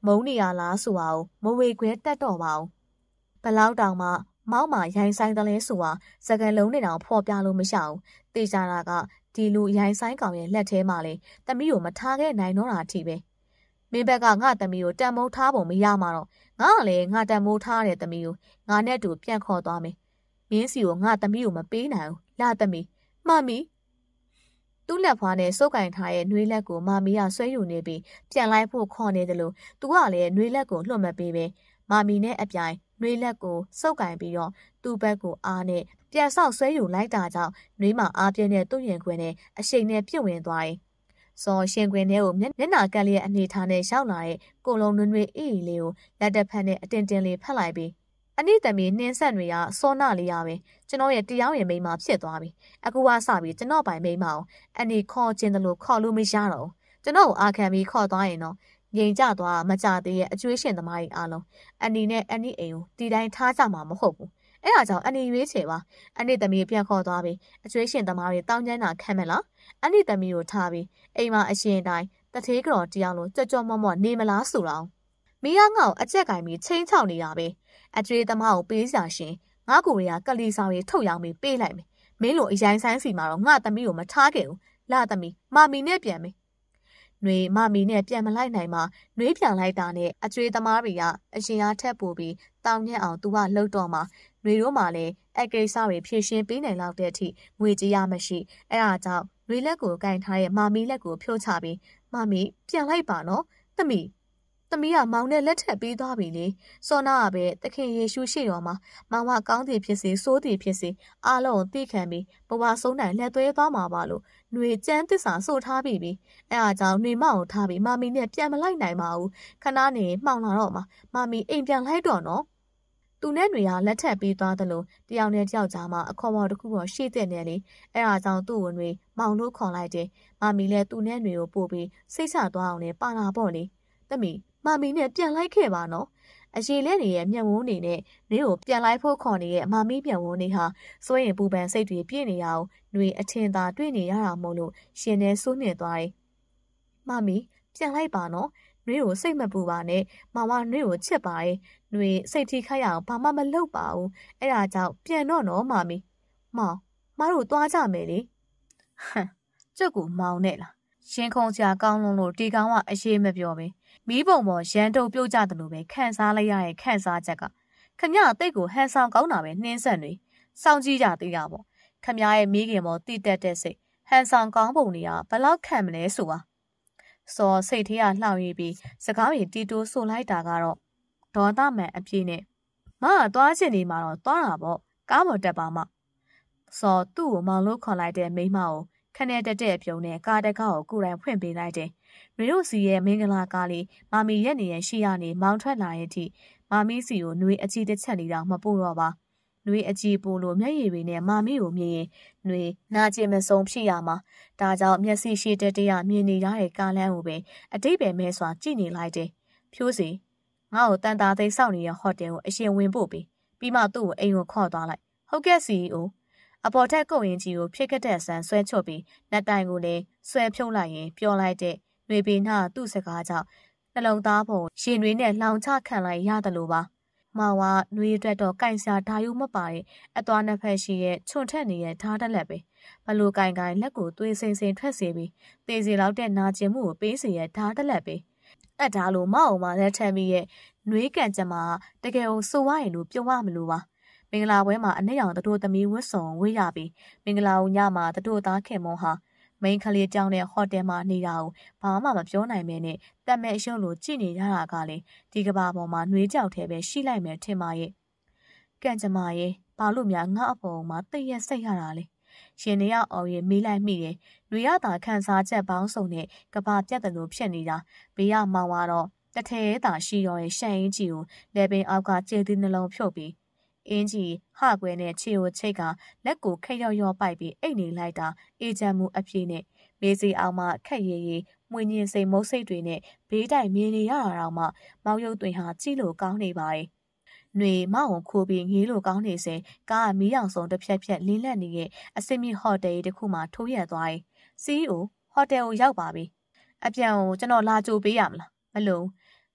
မုံနေရလားဆိုအောင်မဝေခွဲတက်တော့ပါဘူးဘလောက်တောင်မှမောက်မှရိုင်းဆိုင်တယ်လဲဆိုတာစကလုံးနဲ့တောင်ဖော်ပြလို့မရဘူးတေချာတာကဒီလူရိုင်းဆိုင်ကောင်ရဲ့လက်ထဲမှာလေသမီးကိုမထားခဲ့နိုင်တော့တာအထိပဲမင်းဘက်ကငါသမီးကိုတန်မိုးထားပုံမရမှာတော့ငါကလည်းငါတန်မိုးထားတဲ့သမီးကိုငါနဲ့တူပြန်ခေါ်သွားမယ်မင်းစီကိုငါသမီးကိုမပေးနိုင်ဘူးလာသမီးမမီသူ့လက်ဖွားနဲ့စုပ်ကင်ထားရဲ့နှွေးလက်ကိုမမီကဆွဲယူနေပြီးပြန်လိုက်ဖို့ခေါ်နေတယ်လို့သူကလည်းနှွေးလက်ကိုလွှတ်မပေးပဲမမီနဲ့အပြိုင်နှွေးလက်ကိုစုပ်ကင်ပြီးတော့သူ့ဘက်ကိုအားနဲ့ပြန်ဆောက်ဆွဲယူလိုက်တာကြောင့်နှွေးမအားပြင်းတဲ့သူ့ရင်ခွင်နဲ့အရှိန်နဲ့ပြစ်ဝင်သွားတယ်စော်ရှင်ခွင်ထဲကိုမျက်နှာကက်လျက်အနေထားနဲ့ရောက်လာတဲ့ကိုလုံးနွေးနွေးအေးအေးလေးကိုလက်တစ်ဖက်နဲ့အတင်းတင်းလေးဖက်လိုက်ပြီးအနိသမီးနှင်းဆက်တွေကစောနာလေးရပဲကျွန်တော်ရဲ့တရားဝင်မိန်းမဖြစ်သွားပြီအခုကစပြီးကျွန်တော်ပိုင်မိန်းမအောင်အနိခေါ်ခြင်းတလို့ခေါ်လို့မရတော့ကျွန်တော်ကိုအာခံပြီးခေါ်သွားရင်တော့ငြိမ်ကြသွားမကြသေးရဲ့အကျွေးရှင်သမားကြီးအားလုံးအနိနဲ့အနိအိမ်ကိုဒီတိုင်းထားကြမှာမဟုတ်ဘူးအဲ့ဒါကြောင့်အနိရွေးချယ်ပါအနိသမီးပြန်ခေါ်သွားပြီးအကျွေးရှင်သမားတွေတောင်းကျမ်းတာခံမလားအနိသမီးကိုထားပြီးအိမ်မှာအရှင်တိုင်းတထေးကြော်တရားလို့ကြွကြွမော့မော့နေမလားဆိုတော့မိကငါ့ကိုအကြက်ကင်ပြီးချင်းချောက်နေတာပဲအကျွေးသမားကိုပေးစာရှင်ငါကိုရီးယားကလီဆောင်ရီထုတ်ရောင်းပြီးပေးလိုက်မယ်မင်းလိုအရင်ဆိုင်စီမှာတော့ငါသမီးကိုမထားခဲ့ဘူးလာသမီးမမီနဲ့ပြန်မယ်နှွေမမီနဲ့ပြန်မလိုက်နိုင်မှနှွေးပြန်လိုက်တာနဲ့အကျွေးသမားတွေကအရှင်အားထက်ပို့ပြီးတောင်းညက်အောင်သူကလှုပ်တော့မှနှွေတို့မှလည်းအကိစ္စတွေဖြည့်ရှင်းပေးနိုင်လောက်တဲ့အထိငွေကြေးရမရှိအဲအားကြောင့်နှွေလက်ကိုကင်ထားတဲ့မမီလက်ကိုဖြိုးချပြီးမမီပြန်လိုက်ပါနော်သမီးသမီးကမောင်နဲ့လက်ထပ်ပေးသွားပြီလေစောနာကပဲသခင်ယေရှုရှိတော်မှာမောင်ကကောင်းသည်ဖြစ်စေဆိုးသည်ဖြစ်စေအားလုံးကိုသိခံပြီးဘဝဆုံးနိုင်လက်သွဲသွားမှာပါလို့နှွေကျန်းသစ္စာဆိုထားပြီပြီအဲအားကြောင့်နှွေမောင်ကိုထားပြီးမမီနဲ့ပြန်မလိုက်နိုင်ပါဘူးခဏနေမှောင်လာတော့မှမမီအိမ်ပြန်လိုက်တော့နော်သူနဲ့နှွေကလက်ထပ်ပေးသွားတယ်လို့တယောက်နဲ့တယောက်ကြားမှာအခေါ်ပေါ်တစ်ခုပေါ်ရှိတဲ့နေလေအဲအားကြောင့်သူ့ကိုနှွေမောင်လို့ခေါ်လိုက်တယ်မမီလည်းသူနဲ့နှွေကိုပို့ပြီးစိတ်ချသွားအောင်လည်းပါလာပေါ့လေသမီးမမီနဲ့ပြန်လိုက်ခဲ့ပါနော်အရေးလဲနေရဲ့မျက်ဝန်းနေနဲ့နင်းကိုပြန်လိုက်ဖို့ခေါ်နေတဲ့မမီမျက်ဝန်းနေဟာစိုးရင်ပူပန်စိတ်တွေပြည့်နေရအောင်နှွေအထင်သာတွေ့နေရတာမို့လို့ရှင်နဲ့စိုးနေသွားတယ်မမီပြန်လိုက်ပါနော်နှွေကိုစိတ်မပူပါနဲ့မောင်ကနှွေကိုချစ်ပါရဲ့နှွေစိတ်ထိခိုက်ရအောင်ဘာမှမလုပ်ပါဘူးအဲ့ဒါကြောင့်ပြန်တော့နော်မမီမောင်မတို့သွားကြမယ်လေဟမ်ကျုပ်ကမောင်နဲ့လားရှင်ခုံစရာကောင်းလုံးလို့ဒီကောင်ကအရေးမပြောပဲမီးပုံပေါ်ရန်တုံပြုတ်ကြတယ်လို့ပဲခန့်စားလိုက်ရတဲ့ခန့်စားချက်ကခမရအသိကိုဟန်ဆောင်ကောင်းတာပဲနှင်းဆက်နေစောင့်ကြည့်ကြသေးတာပေါ့ခမရရဲ့မိခင်ပေါ်တိတက်တဲ့စိတ်ဟန်ဆောင်ကောင်းပုံတွေကဘလောက်ခံမလဲဆိုတာစော်စိတ်ထဲကလှောင်ရပြီးစကားတွေတီတိုးဆိုလိုက်တာကတော့ဒေါသမှန်အပြည့်နဲ့မကသွားချင်နေမှာတော့သွားတာပေါ့ကားပေါ်တက်ပါမှစော်သူ့ကိုမောင်လို့ခေါ်လိုက်တဲ့မိမကိုခနဲ့တက်တဲ့ပြုံနဲ့ကားတကားကိုကိုယ်တိုင်ဖွင့်ပေးလိုက်တယ်။မျိုးတို့စီရဲ့မင်္ဂလာကားလေးမမီရက်နေရရှိရနေမောင်းထွက်လာရဲ့အထိမမီစီကိုနှွေးအကြီးတစ်ချက်လေးတော့မပို့တော့ပါ။နှွေးအကြီးပို့လို့မျက်ရည်တွေနဲ့မမီကိုမြင်ရင်နှွေးနာကျင်မဆုံးဖြစ်ရမှာ။ဒါကြောင့်မျက်စိရှိတဲ့တရမြင်နေရတဲ့ကားလမ်းကိုပဲအတိတ်ပဲမဲစွာကြည့်နေလိုက်တယ်။ဖြိုးစီငါ့ကိုတန်တာသိမ်းဆောက်နေတဲ့ဟိုတယ်ကိုအရင်ဝင်ပို့ပြီးပြီးမှသူ့ကိုအိမ်ကိုခေါ်သွားလိုက်။ဟုတ်ကဲ့စီအိုအပေါ်ထက်ကုတ်ရင်ကြီးကိုဖြစ်ခဲ့တဲ့ဆန်ဆွဲချွတ်ပြီးလက်တိုင်ကိုလည်းဆွဲဖြုံးလိုက်ရင်ပြောလိုက်တဲ့နှွေပင်နှသူ့စကားကြောင့်နှလုံးသားပုံရှင်တွေနဲ့လောင်ချခံလိုက်ရတယ်လို့ပါမောင်ကနှွေအတွက်တော့ကင်ဆာဓာယုမပါတဲ့အသွားနှစ်ဖက်ရှိရဲ့ခြုံထက်နေတဲ့ဓာတ်တက်လက်ပဲဘလို့ကင်ကင်လက်ကိုသွေးစိမ့်စိမ့်ထွက်စေပြီးသေစီလောက်တဲ့နာကျင်မှုကိုပေးစေရဲ့ဓာတ်တက်လက်ပဲအဲ့ဒါလို့မောင်အောင်မလက်ထက်မိရဲ့နှွေကန်ကြမှာတကယ်ကိုစိုးဝါရင်လို့ပြောရမလို့ပါမင်္ဂလာပွဲမှာအနဲ့ရောင်တတို့သမီးဝတ်စုံဝေးရပြီးမင်္ဂလာဦးညမှာတတို့သားခင်မွန်ဟာမိန်းကလေးကြောင်းတဲ့ဟိုတယ်မှာနေတာကိုဘာမှမပြောနိုင်မဲနဲ့တက်မဲ့အရှုံးလိုကြည့်နေရတာကလေဒီကဘာပေါ်မှာနှွေးကြောက်သေးပဲရှိလိုက်မယ်ထင်ပါရဲ့ကန့်ကြမရဲ့ဘာလို့များငါအပေါ်မှာတိတ်ရက်စိတ်ရတာလဲရှင်နေရအောင်ရင်မေးလိုက်မိတယ်နှွေရတာခန်းစားချက်ပေါင်းစုံနဲ့ကဘာပြတ်တယ်လို့ဖြစ်နေတာဘေးကမောင်ကတော့တထဲသာရှိရောရဲ့ရှန်အင်းကြီးကိုလေပင်အောက်ကကျေသီးနှလုံးဖြုတ်ပြီးအင်းကြီးဟကွဲနဲ့ခြေကိုချိတ်ကလက်ကိုခက်ရော့ရော့ပိုက်ပြီးအိတ်နေလိုက်တာအေးချမ်းမှုအပြည့်နဲ့မေးစီအောင်မှခက်ရည်ရည်မွေညင်စိမ်မုတ်စိတ်တွေနဲ့ဘေးတိုင်မြင်နေရတာတော့မှမောင်ရုပ်တွင်ဟာကြည့်လို့ကောင်းနေပါရဲ့။နှွေမောင်ကိုခိုးပြီးငေးလို့ကောင်းနေစဉ်ကားကမီးရောင်စုံတစ်ဖြက်ဖြက်လင်းလက်နေတဲ့အစင်မြင့်ဟိုတယ်တစ်ခုမှထိုးရက်သွားရဲ့။စီးအိုဟိုတယ်ကိုရောက်ပါပြီ။အပြန်ကိုကျွန်တော်လာကြိုပေးရမလား။မလို့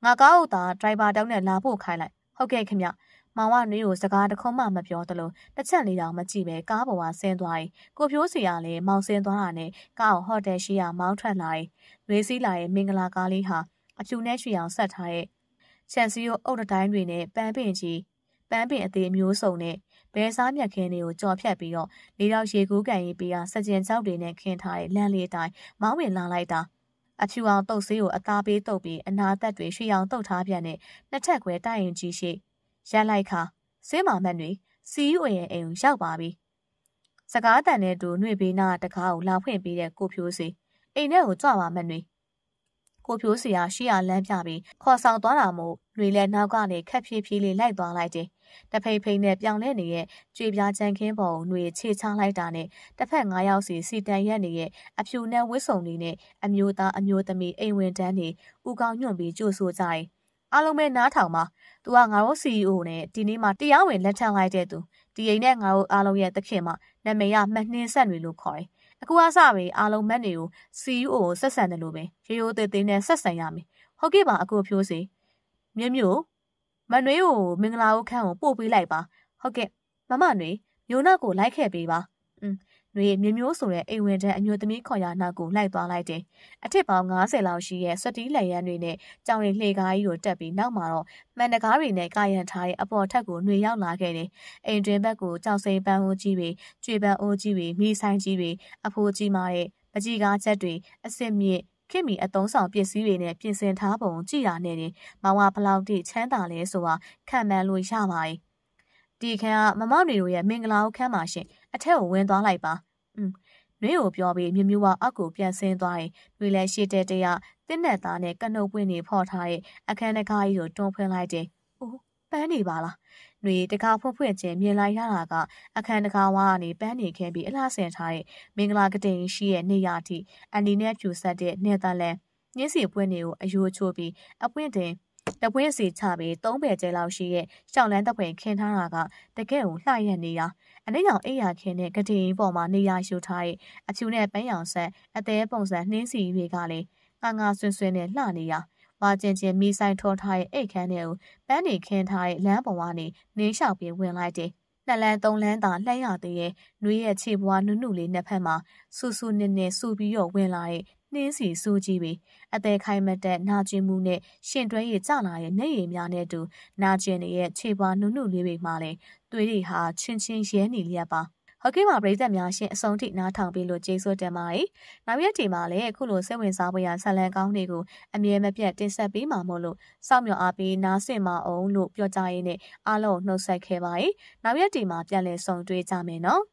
ငါကားအုပ်သားဒရိုင်ဘာတောင်းနဲ့လာဖို့ခိုင်းလိုက်ဟုတ်ကဲ့ခင်ဗျမောင်ကနွေကိုစကားတခုမှမပြောသလိုတစ်ချက်လေးတောင်မကြည့်ပဲကားပေါ်မှာဆင်းသွားတယ်ကိုဖြိုးစီကလည်းမောင်ဆင်းသွားတာနဲ့ကားကိုဟိုတယ်ရှိရမောင်းထွက်လာတယ်နွေစည်းလာရဲ့မင်္ဂလာကားလေးဟာအဖြူနဲ့ရွှေအောင်ဆက်ထားတဲ့ချန်စီယိုအုတ်တတိုင်းတွေနဲ့ပန်းပင်ကြီးပန်းပင်အသေးမျိုးစုံနဲ့ဘဲစားမြက်ခင်းတွေကိုကြော်ဖြတ်ပြီးတော့လေးတော့ရေကူးကန်ရေးပြီးတာစကြင်ကြောက်တွေနဲ့ခင်းထားတဲ့လမ်းလေးအတိုင်းမောင်းဝင်လာလိုက်တာအဖြူအောင်တုတ်ဆေးကိုအသားပေးတုတ်ပြီးအနာသက်တွေရွှေအောင်တုတ်ထားပြန်နဲ့နှစ်ထက်ခွဲတိုက်ရင်ကြီးရှိရက်လိုက်ခါစင်းမာမတ်တွေစီးဝင်ရဲ့အိမ်ကိုရောက်ပါပြီစကားတန်တဲ့တူနှွေပေးနာတကားကိုလာဖွင့်ပေးတဲ့ကိုဖြိုးစီအိမ်ထဲကိုကြွပါမတ်တွေကိုဖြိုးစီကရှေ့ရလမ်းပြပြီးခေါ်ဆောင်သွားတာမို့နှွေလဲနောက်ကနေခက်ဖြည်းဖြည်းလေးလိုက်သွားလိုက်တယ်တဖိဖိနဲ့ပြောင်းလဲနေတဲ့ကြွေပြားချန်ခင်းပေါ်ကိုနှွေခြေချလိုက်တာနဲ့တစ်ဖက်ငါးယောက်စီစီတန်ရက်နေရဲ့အဖြူနဲ့ဝစ်စုံတွေနဲ့အမျိုးသားအမျိုးသမီးအိမ်ဝင်တန်းတွေဥကောင်းညွန့်ပြီးကြိုဆိုကြတယ်အားလုံးပဲနားထောင်ပါ။ तू ကငါတို့ စီ အီ အို နဲ့ဒီနေ့မှတရားဝင်လက်ထပ်လိုက်တဲ့သူဒီအိမ်နဲ့ငါတို့အားလုံးရဲ့သခင်မှနာမည်ရမှနှင်းဆက်တွေလို့ခေါ်တယ်။အခုအစပဲအားလုံးမက်တွေကို စီ အီ အို ကိုဆက်ဆံတယ်လို့ပဲရိုးရိုးသေးသေးနဲ့ဆက်ဆံရမယ်။ဟုတ်ကဲ့ပါအကိုဖြိုးစီ။မြမျိုးမနွေးကိုမင်္ဂလာဦးခန်းကိုပို့ပေးလိုက်ပါ။ဟုတ်ကဲ့မမနွေမျိုးနောက်ကိုလိုက်ခဲ့ပေးပါ။อืมနွေမြမျိုးဆိုတဲ့အိမ်ဝင်တဲ့အမျိုးသမီးခေါ်ရနောက်ကိုလိုက်သွားလိုက်တယ်။အထစ်ပေါင်းငါးဆယ်လောက်ရှိရဲ့စတီးလက်ရန်တွေနဲ့ကြောင်ရည်လှေကားကြီးကိုတက်ပြီးနောက်မှာတော့မှန်တကားတွေနဲ့ကာရန်ထားတဲ့အပေါ်ထက်ကိုနှွေရောက်လာခဲ့တယ်။အိမ်တွင်ဘက်ကိုကြောက်စိမ်ပန်းအိုးကြီးတွေ၊ကျွေပန်းအိုးကြီးတွေ၊မိဆိုင်ကြီးတွေအဖိုးကြီးမာတဲ့ပကြီးကားချက်တွေအစ်စ်မြင့်ခင်မီအတုံးဆောင်ပစ္စည်းတွေနဲ့ပြင်ဆင်ထားပုံကြည့်ရနေတယ်။မောင်ကဘလောက်တိချမ်းသာလဲဆိုတာခံမှန်းလို့ရပါတယ်။ဒီခန်းကမမတွေတို့ရဲ့မင်္ဂလာဦးခန်းမှာရှင်အထက်ကိုဝင်သွားလိုက်ပါ။อืมနှွေးကိုပြောပြီးမြမျိုးကအောက်ကိုပြန်ဆင်းသွားတယ်။နှွေလည်းရှေ့တဲ့တရတင်းနဲ့သားနဲ့ကနှုတ်ပွင့်နေဖော်ထားတဲ့အခန်းတကားကြီးကိုတွန်းဖွင့်လိုက်တယ်။အိုးပန်းနေပါလား။နှွေတကားဖွင့်ဖွင့်ချင်းမြင်လိုက်ရတာကအခန်းတကားဝါကနေပန်းနေခဲ့ပြီးအလှဆင်ထားတဲ့မင်္ဂလာကတိန်ရှိရဲ့နေရာထိအန်ဒီနဲ့ဖြူဆက်တဲ့နေသားလန်ညင်းစီပွင့်တွေကိုအယိုးချိုးပြီးအပွင့်တင်တပွင့်စီချပြီးသုံးဘယ်ကျဲလောက်ရှိရဲ့ရှောင်းလန်းတပွင့်ခင်းထားတာကတကယ်ကိုလှရက်နေတာအနိရောင်အိယာခင်းနဲ့ကတိန်ပေါ်မှာနေရာယူထားတဲ့အဖြူနဲ့ပန်းရောင်ဆက်အသေးပုံစံနှင်းစီတွေကလည်းငါငါဆွဆွနဲ့လှနေရဝါကျင်ကျင်မိဆိုင်ထောထားတဲ့အိတ်ခမ်းတွေကိုပန်းနေခင်းထားတဲ့လမ်းပေါ်ကနေနင်းလျှောက်ပြီးဝင်လိုက်တယ်နှစ်လန်းသုံးလန်းသာလှမ်းရသေးရဲ့နှွေးရဲ့ခြေပွားနုနုလေးနှစ်ဖက်မှာဆူဆူနစ်နစ်ဆူပြီးတော့ဝင်လာတဲ့နှင်းစီစူးကြီးပဲအသေးခိုင်မတဲ့နာကျင်မှုနဲ့ရှင်တွဲရကြလာတဲ့မျက်ရည်များနဲ့တူနာကျင်ရဲ့ခြေပွားနုနုလေးတွေမှလည်းသွေးတွေဟာချင်းချင်းရဲနေလျက်ပါဟုတ်ကဲ့ပါပရိသတ်များရှင်အဆုံးထိနားထောင်ပြီးလို့ကျေးဇူးတင်ပါတယ်။နောက်ရက်ဒီမှာလည်းအခုလိုစိတ်ဝင်စားဖွယ်ရာဇာတ်လမ်းကောင်းတွေကိုအမြဲမပြတ်တင်ဆက်ပေးမှာမို့လို့စောင့်မျှော်အားပေးနားဆင်ပါအောင်လို့ပြောကြရင်းနဲ့အားလုံးနှုတ်ဆက်ခဲ့ပါတယ်။နောက်ရက်ဒီမှာပြန်လည်ဆုံတွေ့ကြမယ်နော်။